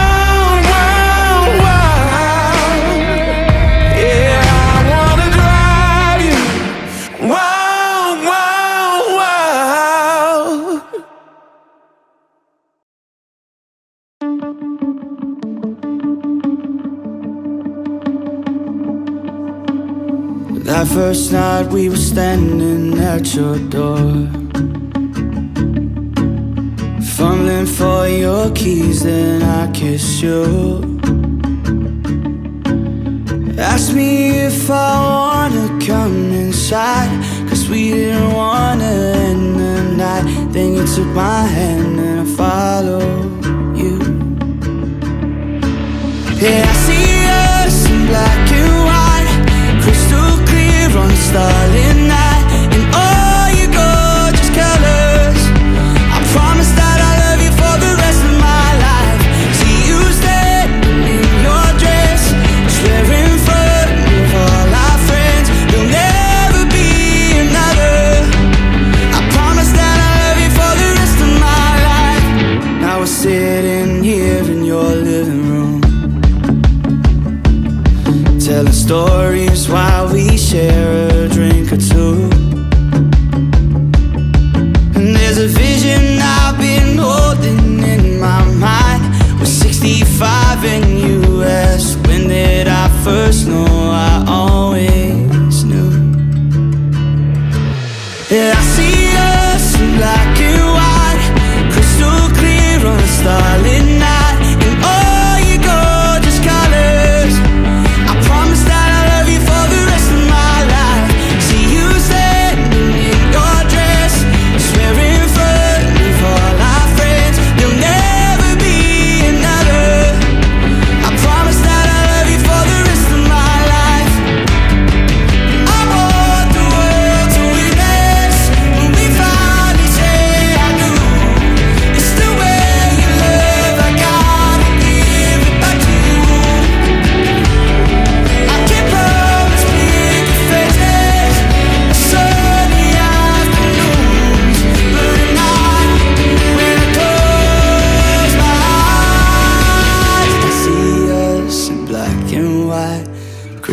That first night we were standing at your door, fumbling for your keys, then I kissed you. Asked me if I wanna come inside, cause we didn't wanna end the night. Then you took my hand and I followed you. Yeah, I see us in black and white, crystal clear on a starlit night, and all your gorgeous colors. I promise that I love you for the rest of my life. See you standing in your dress, swearing in front of all our friends, there'll never be another. I promise that I love you for the rest of my life. Now we're sitting here in your living room, telling stories while we share a drink or two. And there's a vision I've been holding in my mind. We're 65 and you asked, when did I first know? I always knew. Yeah, I see us in black and white, crystal clear on a starlit night, and all your gorgeous colors. I promise that I love you for the rest of my life. See you standing in your dress, swearing in front of all our friends, there'll never be another. I promise that I love you for the rest of my life. I want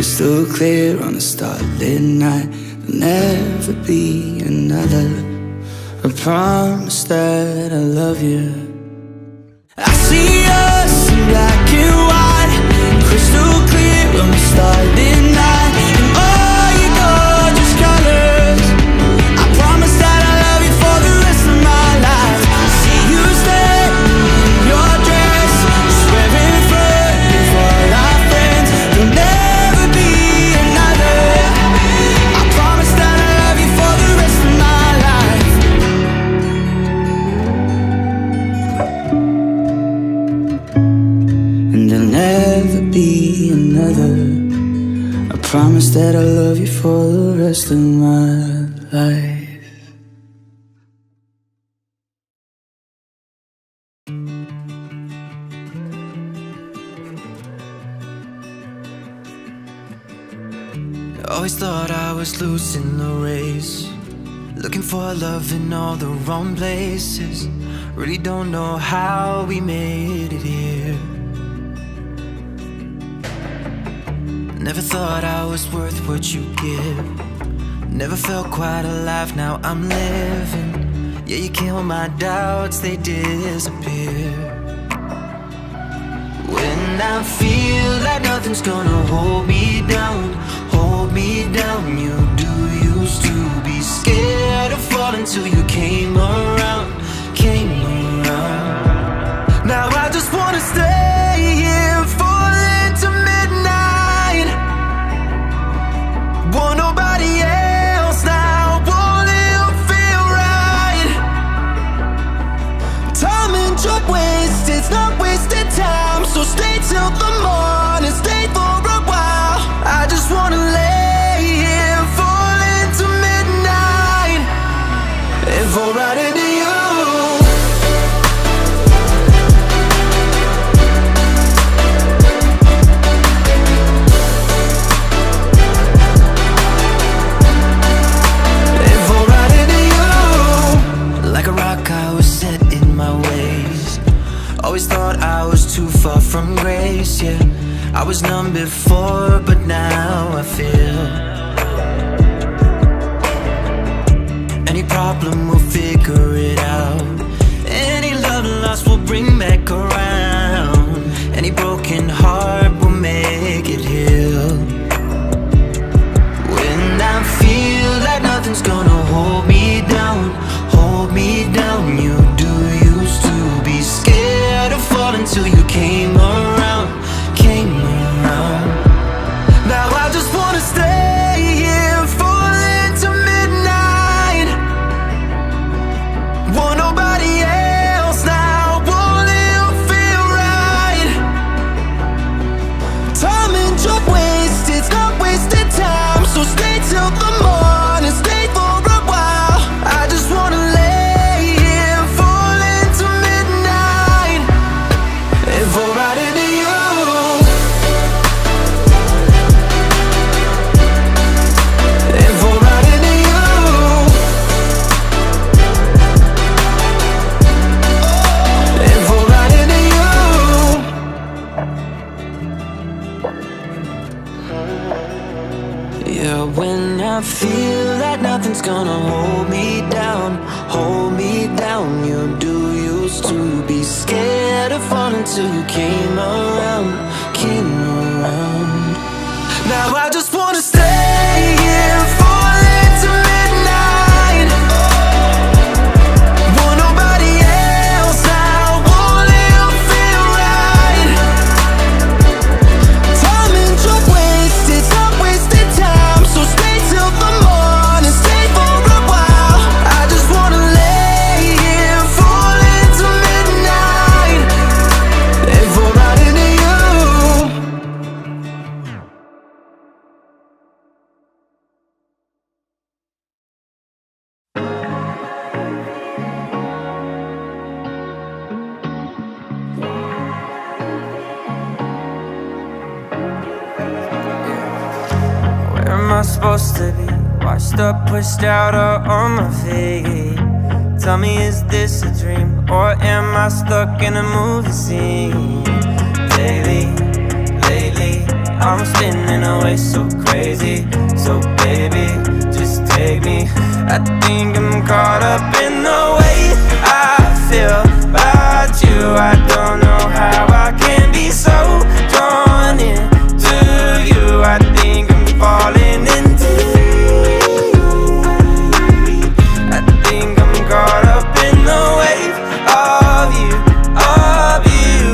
crystal clear on a starlit night. There'll never be another. I promise that I love you. I see us in black and white, crystal clear on a starlit night. And all your gorgeous colors, I promise that I love you for the rest of my life. See you standing in your dress, swearing flirting for our friends. There'll never be another. I promise that I love you for the rest of my life. And there'll never be another. I promise that I love you for the rest of my life. Always thought I was losing the race, looking for love in all the wrong places. Really don't know how we made it here. Never thought I was worth what you give. Never felt quite alive, now I'm living. Yeah, you kill my doubts, they disappear. When I feel like nothing's gonna hold me down, you do used to be scared of falling till you came around. Now I just wanna stay here, falling to midnight. Want nobody else now, won't it feel right? Time and job wasted, it's not wasted time. So stay till the morning, stay for a while. I just wanna lay here, falling to midnight, and fall right into you. Always thought I was too far from grace, yeah. I was numb before, but now I feel any problem, we'll figure it out. Any love lost, we'll bring back around. Any broken heart, we'll make it heal. When I feel like nothing's gonna hold me down, you do used to be scared of falling until you came around. Now I just wanna stay here, falling to midnight. Want nobody else now, won't it feel right? Time and job wasted, it's not wasted time. So stay till the morning, stay for a while. I just wanna lay here, falling to midnight, and fall right into you. And fall right into you. And fall right into you. Yeah, when I feel like nothing's gonna hold me down, you do used to be scared of falling till you came around. Now I just wanna stay here, falling to midnight. Want nobody else now, won't it feel right? Time and job wasted, it's not wasted time. So stay till the morning, stay for a while. I just wanna lay here, falling to midnight, and fall right into you. Where am I supposed to be? Washed up, pushed out, or on my feet? Tell me, is this a dream, or am I stuck in a movie scene? Lately, lately I'm spinning away so crazy. So baby, just take me. I think I'm caught up in the way I feel about you. I don't know how I can be so drawn into you. I think I'm falling into you. I think I'm caught up in the wave of you, of you.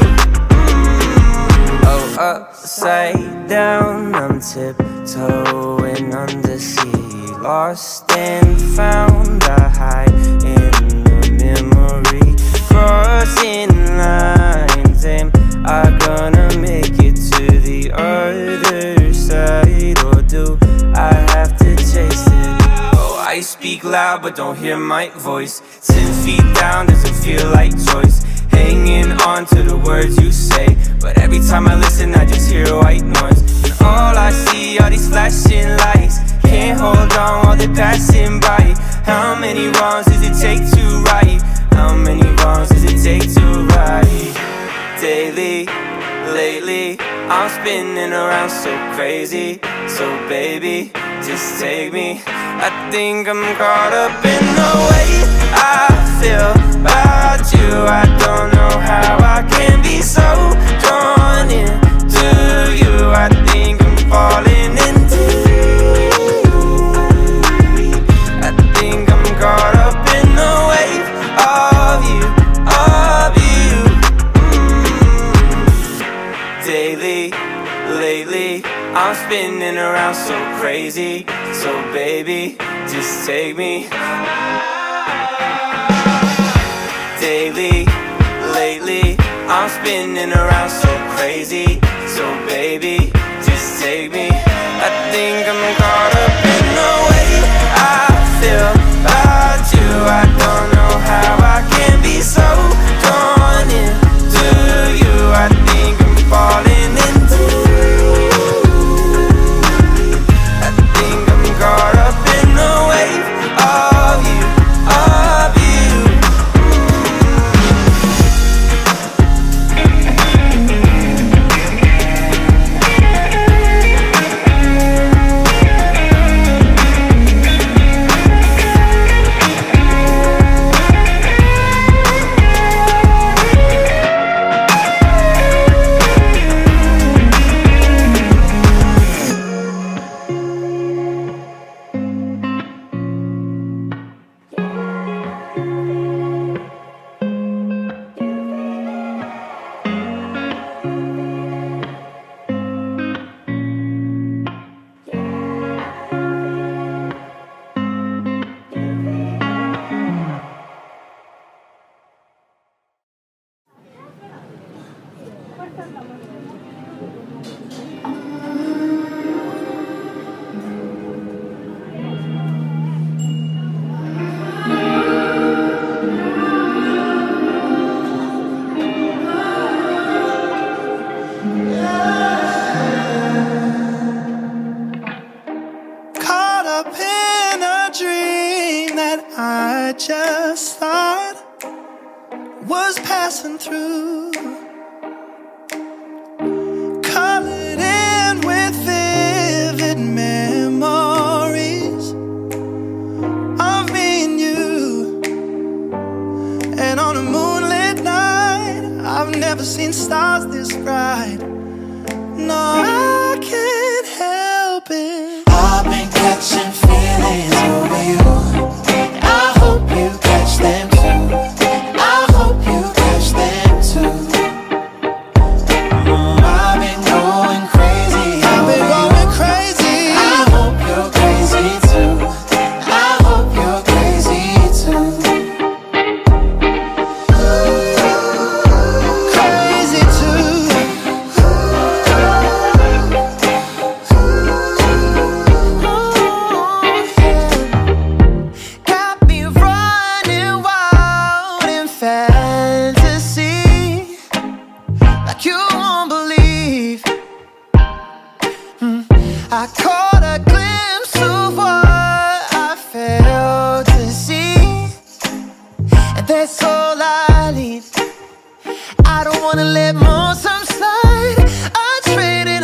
Oh, upside down, I'm tiptoeing undersea. Lost and found, I hide in the memory. Crossing lines, am I gonna make it to the other side? Or do I have to chase it? Oh, I speak loud but don't hear my voice. 10 feet down doesn't feel like choice. Hanging on to the words you say, but every time I listen I just hear white noise. And all I see are these flashing lights. Can't hold on while they're passing by. How many wrongs does it take to right? How many wrongs does it take to right? Daily, lately, I'm spinning around so crazy. So baby, just take me. I think I'm caught up in the way I feel about you. I don't know how I can be so drawn into you. I think I'm falling into you. I think I'm caught up in the wave of you, of you. Daily, lately, I'm spinning around so crazy. So baby, just take me. Daily, lately, I'm spinning around so crazy. So baby, just take me. I think I'm caught up in the way I feel about you. I don't know how I can be so drawn into you. I think I'm falling into you. I think I'm caught up in the wave of you, of you. Caught up in a dream that I just thought was passing through. Colored in with vivid memories of me and you. And on a moonlit night, I've never seen stars this bright. No, I can't help it. I've been catching feelings over you. I hope you catch them too. I hope you catch them too. I've been going crazy. I've been going crazy. I hope you're crazy too. I hope you're crazy too. Crazy too. Got me running wild in fantasy, like you won't believe. I caught a glimpse of what I failed to see, and that's all I need. I don't wanna let more time slide. I traded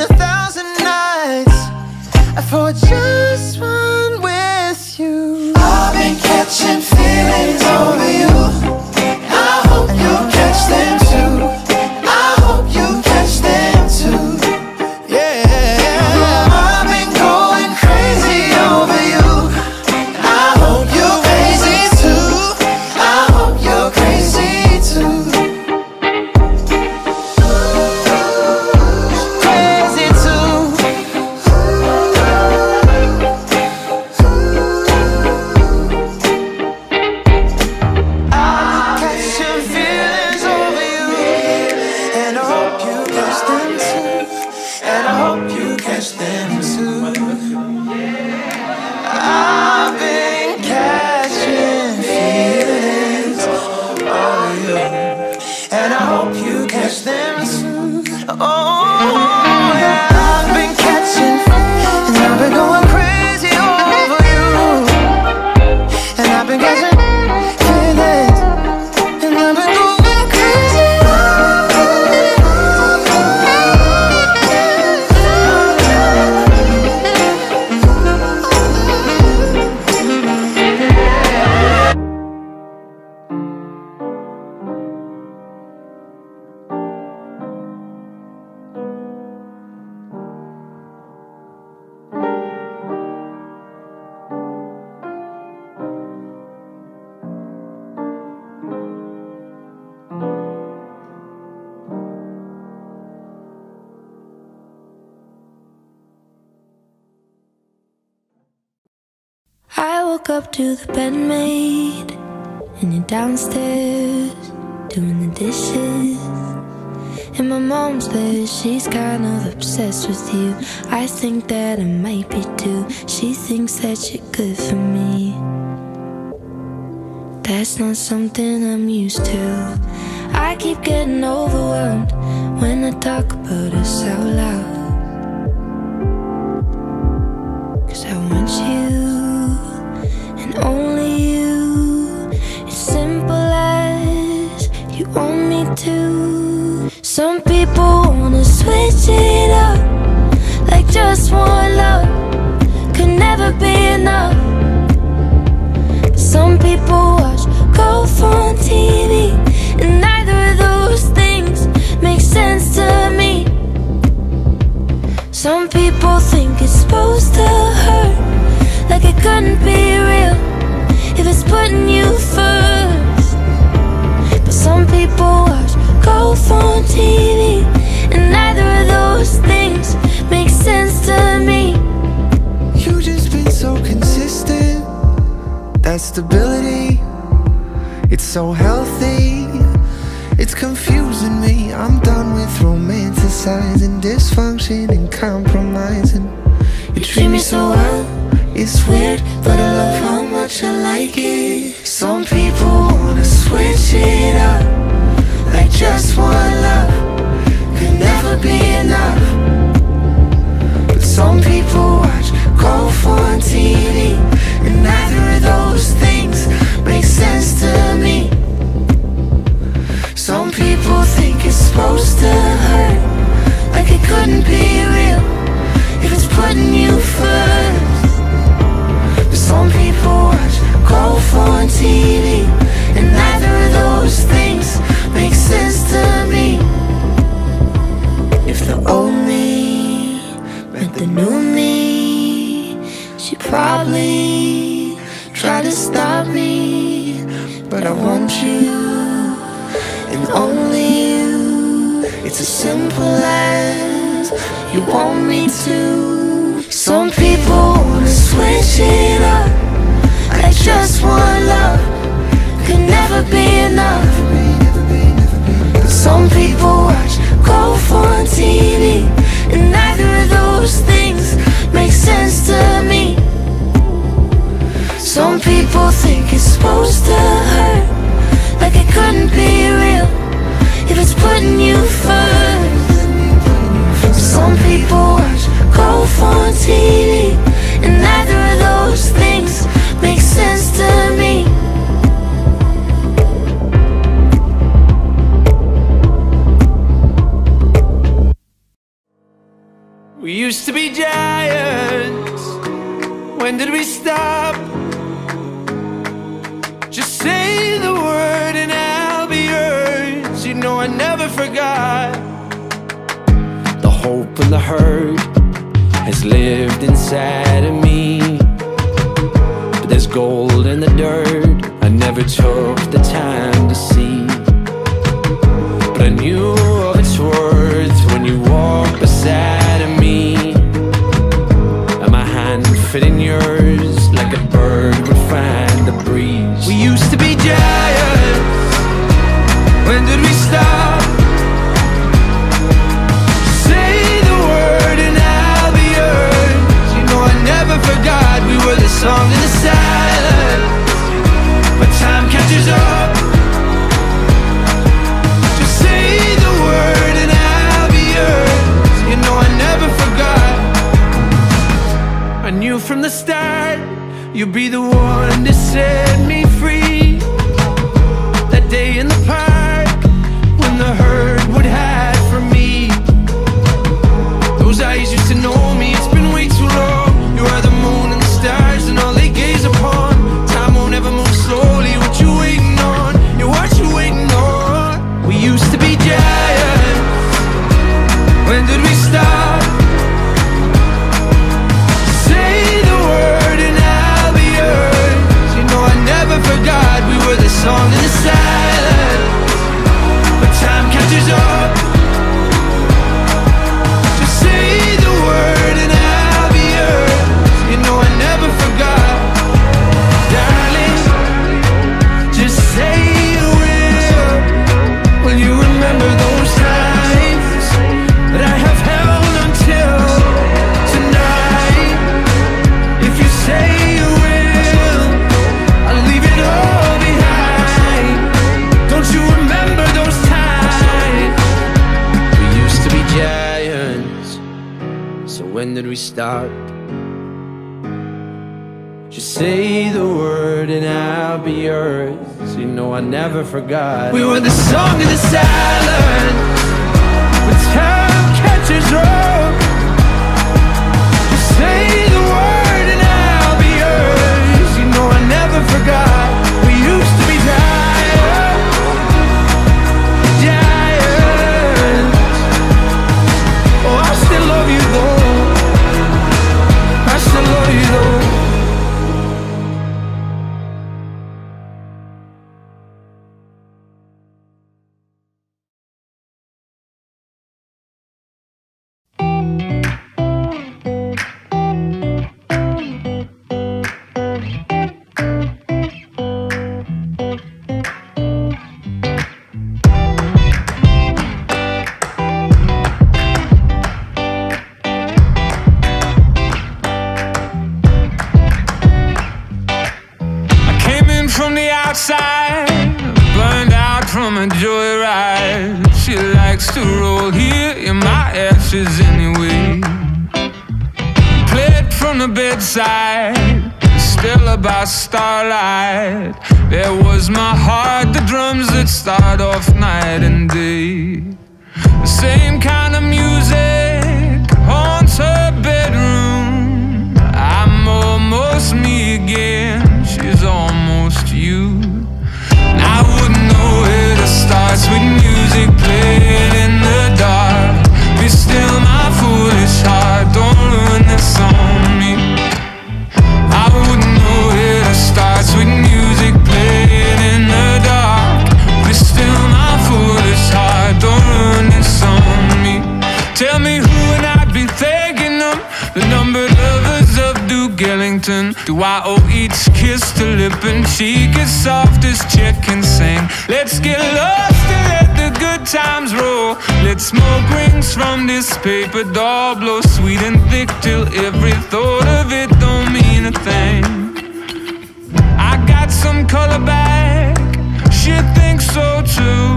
catch them too. I've been catching feelings for you, and I hope you catch them too. Oh yeah, I've been catching, and I've been going crazy over you, and I've been catching feelings, and I've been going crazy. I woke up to the bed made, and you're downstairs doing the dishes. And my mom's there, she's kind of obsessed with you. I think that I might be too. She thinks that you're good for me. That's not something I'm used to. I keep getting overwhelmed when I talk about us out loud. 'Cause I want you, only you. It's simple as you want me to. Some people wanna switch it up, like just one love could never be enough. Some people watch golf on TV, and neither of those things make sense to me. Some people think it's supposed to hurt, like it couldn't be real if it's putting you first. But some people watch golf on TV, and neither of those things make sense to me. You just been so consistent. That stability, it's so healthy. It's confusing me. I'm done with romanticizing dysfunction and compromising. You treat me so well, it's weird, but I love how much I like it. Some people wanna switch it up, like just one love could never be enough. But some people watch golf on TV, and neither of those things make sense to me. Some people think it's supposed to hurt, like it couldn't be real if it's putting you first. But some people watch golf on TV, and neither of those things make sense to me. If the old me met the new me, she'd probably try to stop me. But I want you, and only you. It's as simple as you want me to. Some people wanna switch it up, like just one love could never be enough. But some people watch golf on TV, and neither of those things make sense to me. Some people think it's supposed to hurt, like it couldn't be real if it's putting you first. Some people watch golf on TV, and neither of those things make sense to me. We used to be giants. When did we stop? Just say the word and I'll be yours. You know I never forgot. The hope and the hurt has lived inside of me, but there's gold in the dirt I never took the time to see. But I knew of its worth when you walked beside of me, and my hand fit in yours like a bird would find the breeze. We used to be giants. When did we stop? Say the word and I'll be you'll be the one to set me free. That day in the park when the herd would hide from me. Those eyes used to know me, it's been way too long. You are the moon and the stars and all they gaze upon. Time won't ever move slowly, what you waiting on? Yeah, what you waiting on? We used to be giants. When did we stop? Say the word and I'll be yours. You know I never forgot we were the song in the silence. But time catches up. Just say the word and I'll be yours. You know I never forgot. Darling, just say you will. Will you remember those times that I have held until tonight? If you say you will, I'll leave it all behind. Don't you remember those times? We used to be giants, so when did we stop? Just say the word and I'll be yours. You know I never forgot. We were the song of the silence. When time catches up, just say the word and I'll be yours. You know I never forgot. We used to be giants. Oh, I still love you though. I still love you though. Burned out from a joyride. She likes to roll here in my ashes anyway. Played from the bedside, still about starlight. There was my heart, the drums that start off night and day. The same kind of music haunts her bedroom. I'm almost me again, she's almost you. I wouldn't know where to start. Sweet music playing in the dark. Be still my foolish heart, don't ruin this on me. I wouldn't know where to start. Sweet music playing in the dark. Be still my foolish heart, don't ruin this on me. Tell me who and I'd be thanking them. The numbered lovers of Duke Ellington. Do I owe each kiss to lip and cheek as soft as chick can sing? Let's get lost and let the good times roll. Let smoke rings from this paper doll blow sweet and thick till every thought of it don't mean a thing. I got some color back, she thinks so too.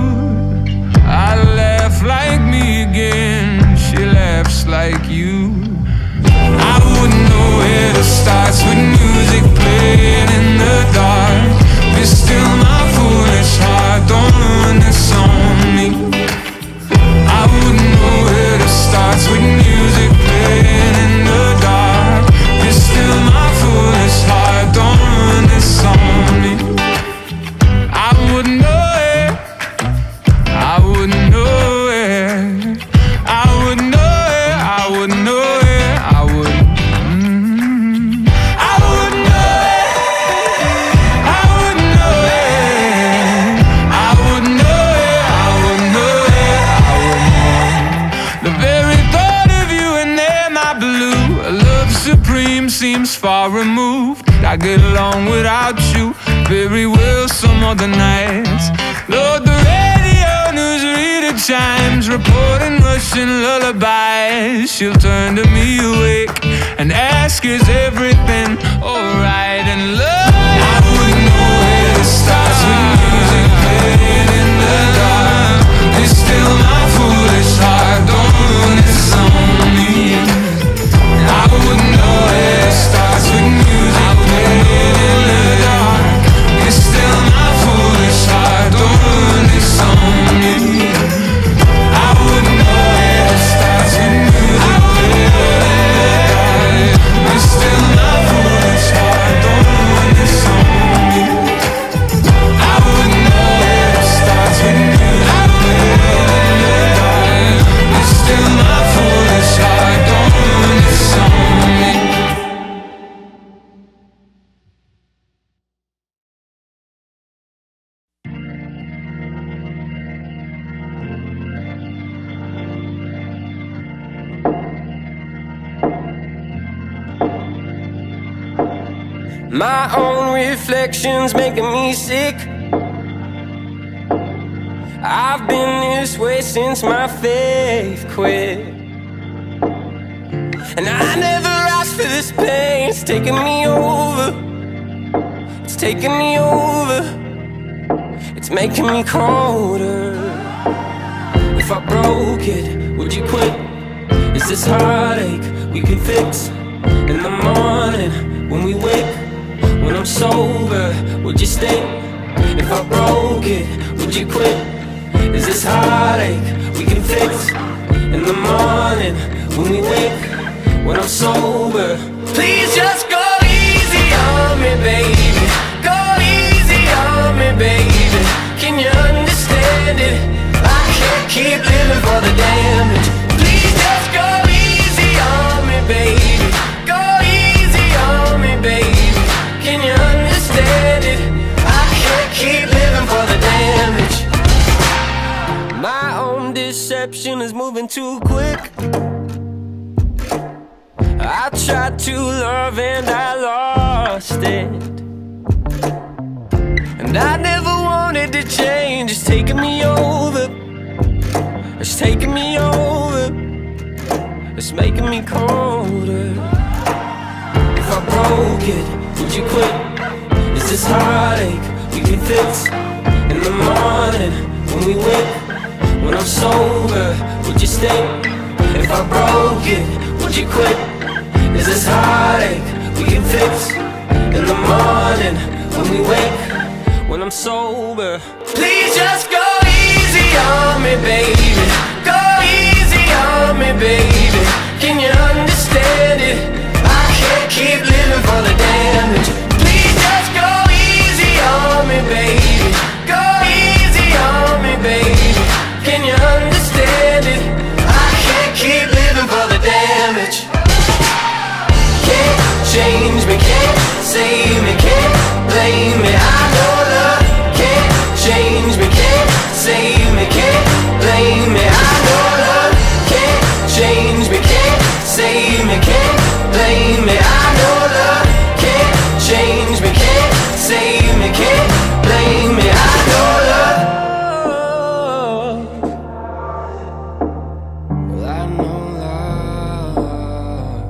I laugh like me again, she laughs like you. I wouldn't know where to start. Sweet music playing in the dark. Be still my foolish heart, don't ruin this on me. I wouldn't know where to start. Sweet music playing in the dark. Be still my foolish heart, don't ruin this on me. I wouldn't know it, I wouldn't know it, I wouldn't know it, I wouldn't know it, I would. I wouldn't know it, I wouldn't know it, I wouldn't know it, I wouldn't know it, I wouldn't. The very thought of you and there my blue, a love supreme seems far removed. I get along without you very well some other nights. Lord, the radio newsreader chimes, reporting Russian lullabies. She'll turn to me awake and ask, is everything alright? And love, I wouldn't know where to start. Sweet music playing in the dark. It's still my foolish heart, don't ruin this on me. I wouldn't know where to start. Sweet music playing My own reflection's making me sick. I've been this way since my faith quit. And I never asked for this pain. It's taking me over. It's taking me over. It's making me colder. If I broke it, would you quit? Is this heartache we can fix? In the morning, when we wake, when I'm sober, would you stay? If I broke it, would you quit? Is this heartache we can fix? In the morning, when we wake, when I'm sober. Please just go easy on me, baby. Go easy on me, baby. Can you understand it? I can't keep living for the damage. Please just go easy on me, baby. Go easy on me, baby. Can you understand it? I can't keep living for the damage. My own deception is moving too quick. I tried to love and I lost it. And I never wanted to change. It's taking me over. It's taking me over. It's making me colder. If I broke it, would you quit? Is this heartache we can fix? In the morning, when we wake, when I'm sober, would you stay? If I broke it, would you quit? Is this heartache we can fix? In the morning, when we wake, when I'm sober. Please just go easy on me, baby. Go easy on me, baby. Can you understand it? I can't keep living for the damage. Please just go easy on me, baby. Go easy on me, baby. Can you understand it? I can't keep living for the damage. Can't change me, can't save me, can't blame me. I know love can't change me, can't save me, can't blame me. I know love can't change me, can't save me, can't blame me. I know love can't change me, can't save me, can't blame me. I know love. Well, I know love.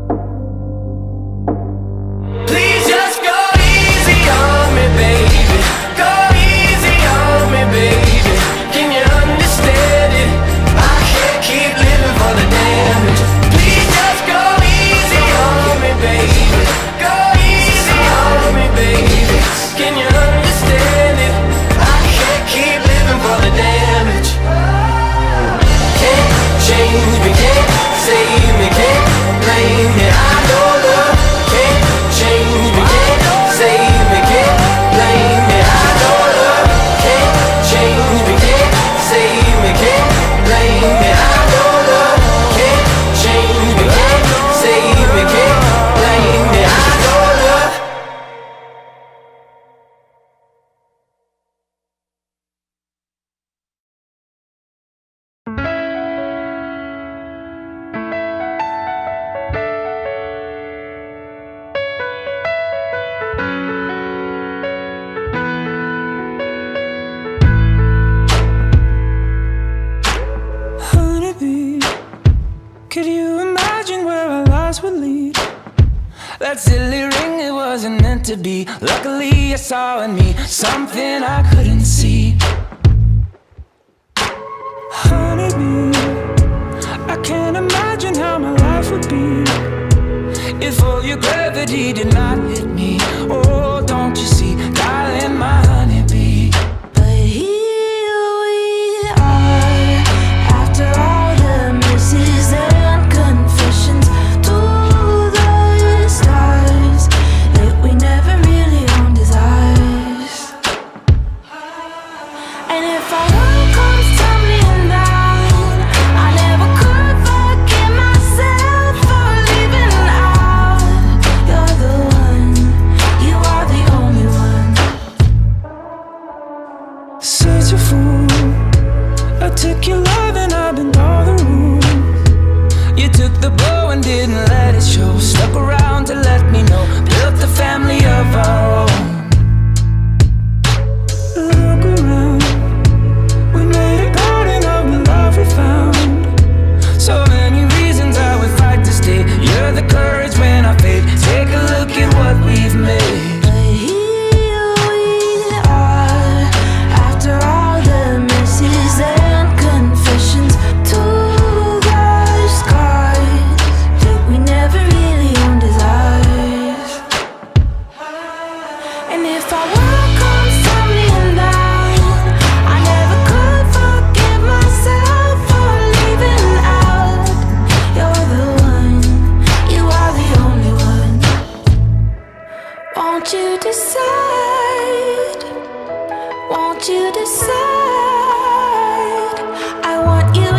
Please just go easy on me, baby. Go easy on me, baby. Can you understand it? I can't keep living for the damage. Please just go easy on me, baby. Go easy on me, baby. Can you understand it? I can't keep living for the damage. Can't change me, can't save me, can't blame me. I know love can't change me, can't save me, can't blame me. I know love can't change me, can't save me, can't blame me. I know love can't change me, can't save me, can't blame me. I know love. Honeybee, could you imagine where our lives would lead? That silly ring, it wasn't meant to be. Luckily I saw in me something I couldn't see. Honeybee, I can't imagine how my life would be if all your gravity did not hit me. Oh, don't you see, darling, my honeybee. But here we are, after all the misses and confessions to the stars that we never really owned as ours. And if our world comes tumbling down, I never could forgive myself for leaving out. You're the one.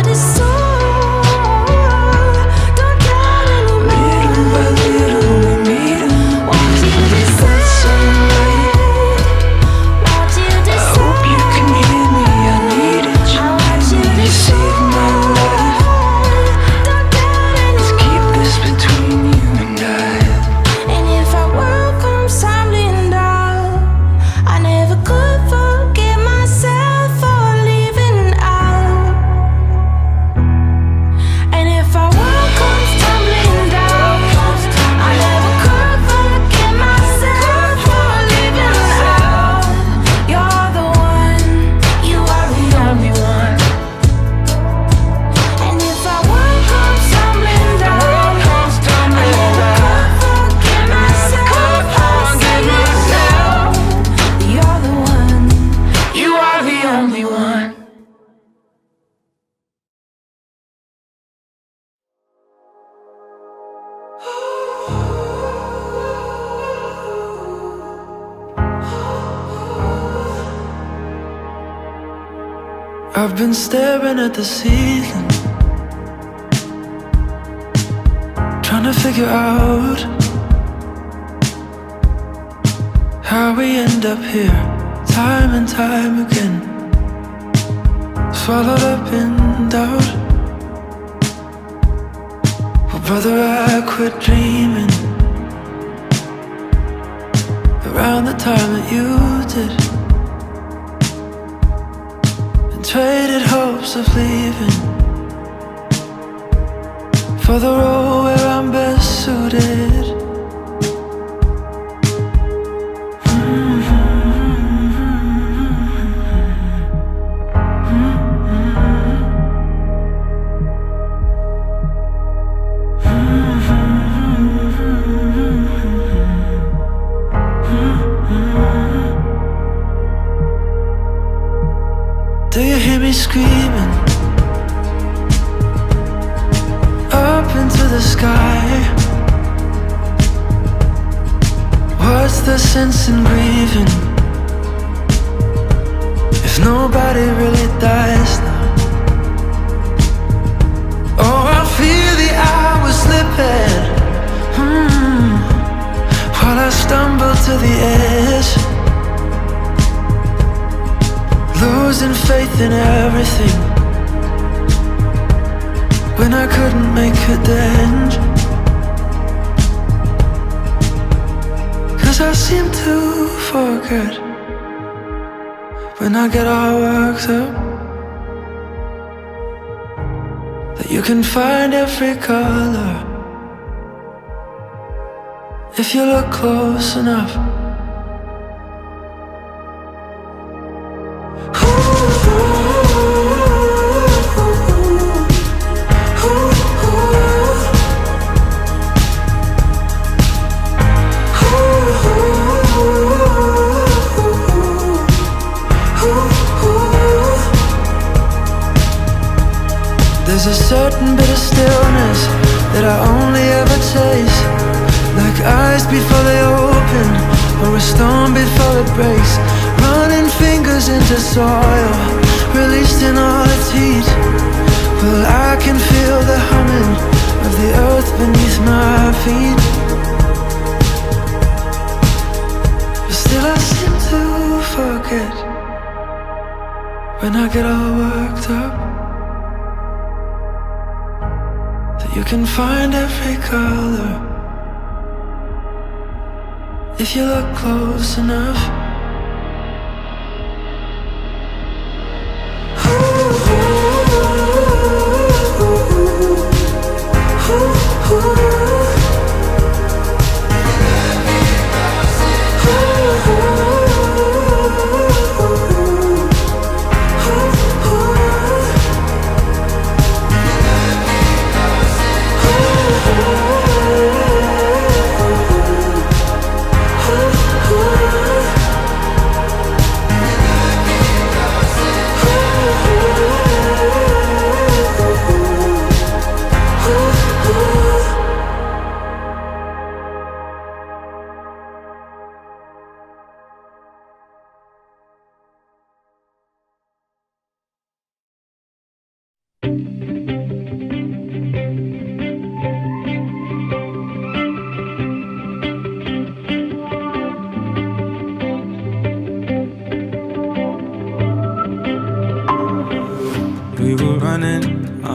heart is sore. Don't doubt anymore. Little by little we meet him. Want you to decide. Want you to decide. I hope you can hear me, I needed you. I want you to save my life. Don't doubt anymore. Let's keep this between you and I. And if our world comes tumbling down, I never could forgive myself for leaving out. And if our world comes tumbling down, I never could forgive myself for leaving out. You're the one, you are the only one. And if our world comes tumbling down, I never could forgive myself for leaving out. You're the one, you are the only one. I've been staring at the ceiling, trying to figure out how we end up here time and time again, swallowed up in doubt. Well, brother, I quit dreaming around the time that you did, traded hopes of leaving for the role where I'm best suited. Do you hear me screaming up into the sky? What's the sense in grieving if nobody really dies now? Oh, I feel the hours slipping while I stumble to the edge, losing faith in everything when I couldn't make a dent. 'Cause I seem to forget when I get all worked up that you can find every color if you look close enough. There's a certain bit of stillness that I only ever taste, like eyes before they open, or a stone before it breaks, running fingers into soil, released in all its heat. Well, I can feel the humming of the earth beneath my feet, but still I seem to forget when I get all worked up. You can find every color if you look close enough.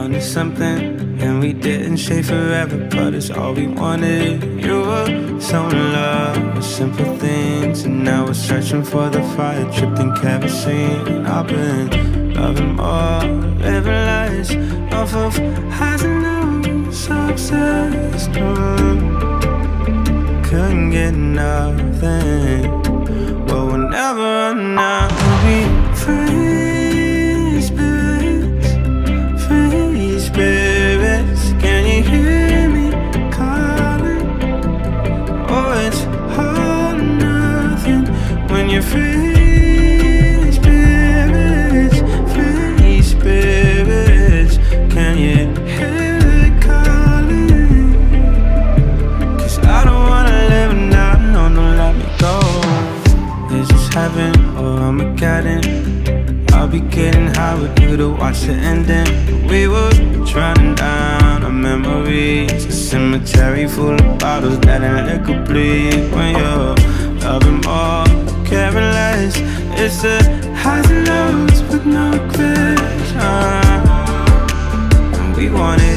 onto something, and we didn't stay forever, but it's all we wanted. You were so in love with simple things, and now we're searching for the fire dripped in kerosene. I've been loving more, living lives off of highs and lows, so obsessed. Couldn't get nothing. Well, we'll never run out. We'll be free spirits, free spirits. Can you hear me calling? Oh, it's all or nothing when you're free spirits, free spirits. Can you hear it calling? 'Cause I don't wanna live now, no, don't let me go. Is this heaven or Armageddon? I'll be getting high with you to watch the ending. We were drowning down our memories, a cemetery full of bottles letting liquor bleed. When you're loving more, caring less, it's the highs and lows with no question. And we wanted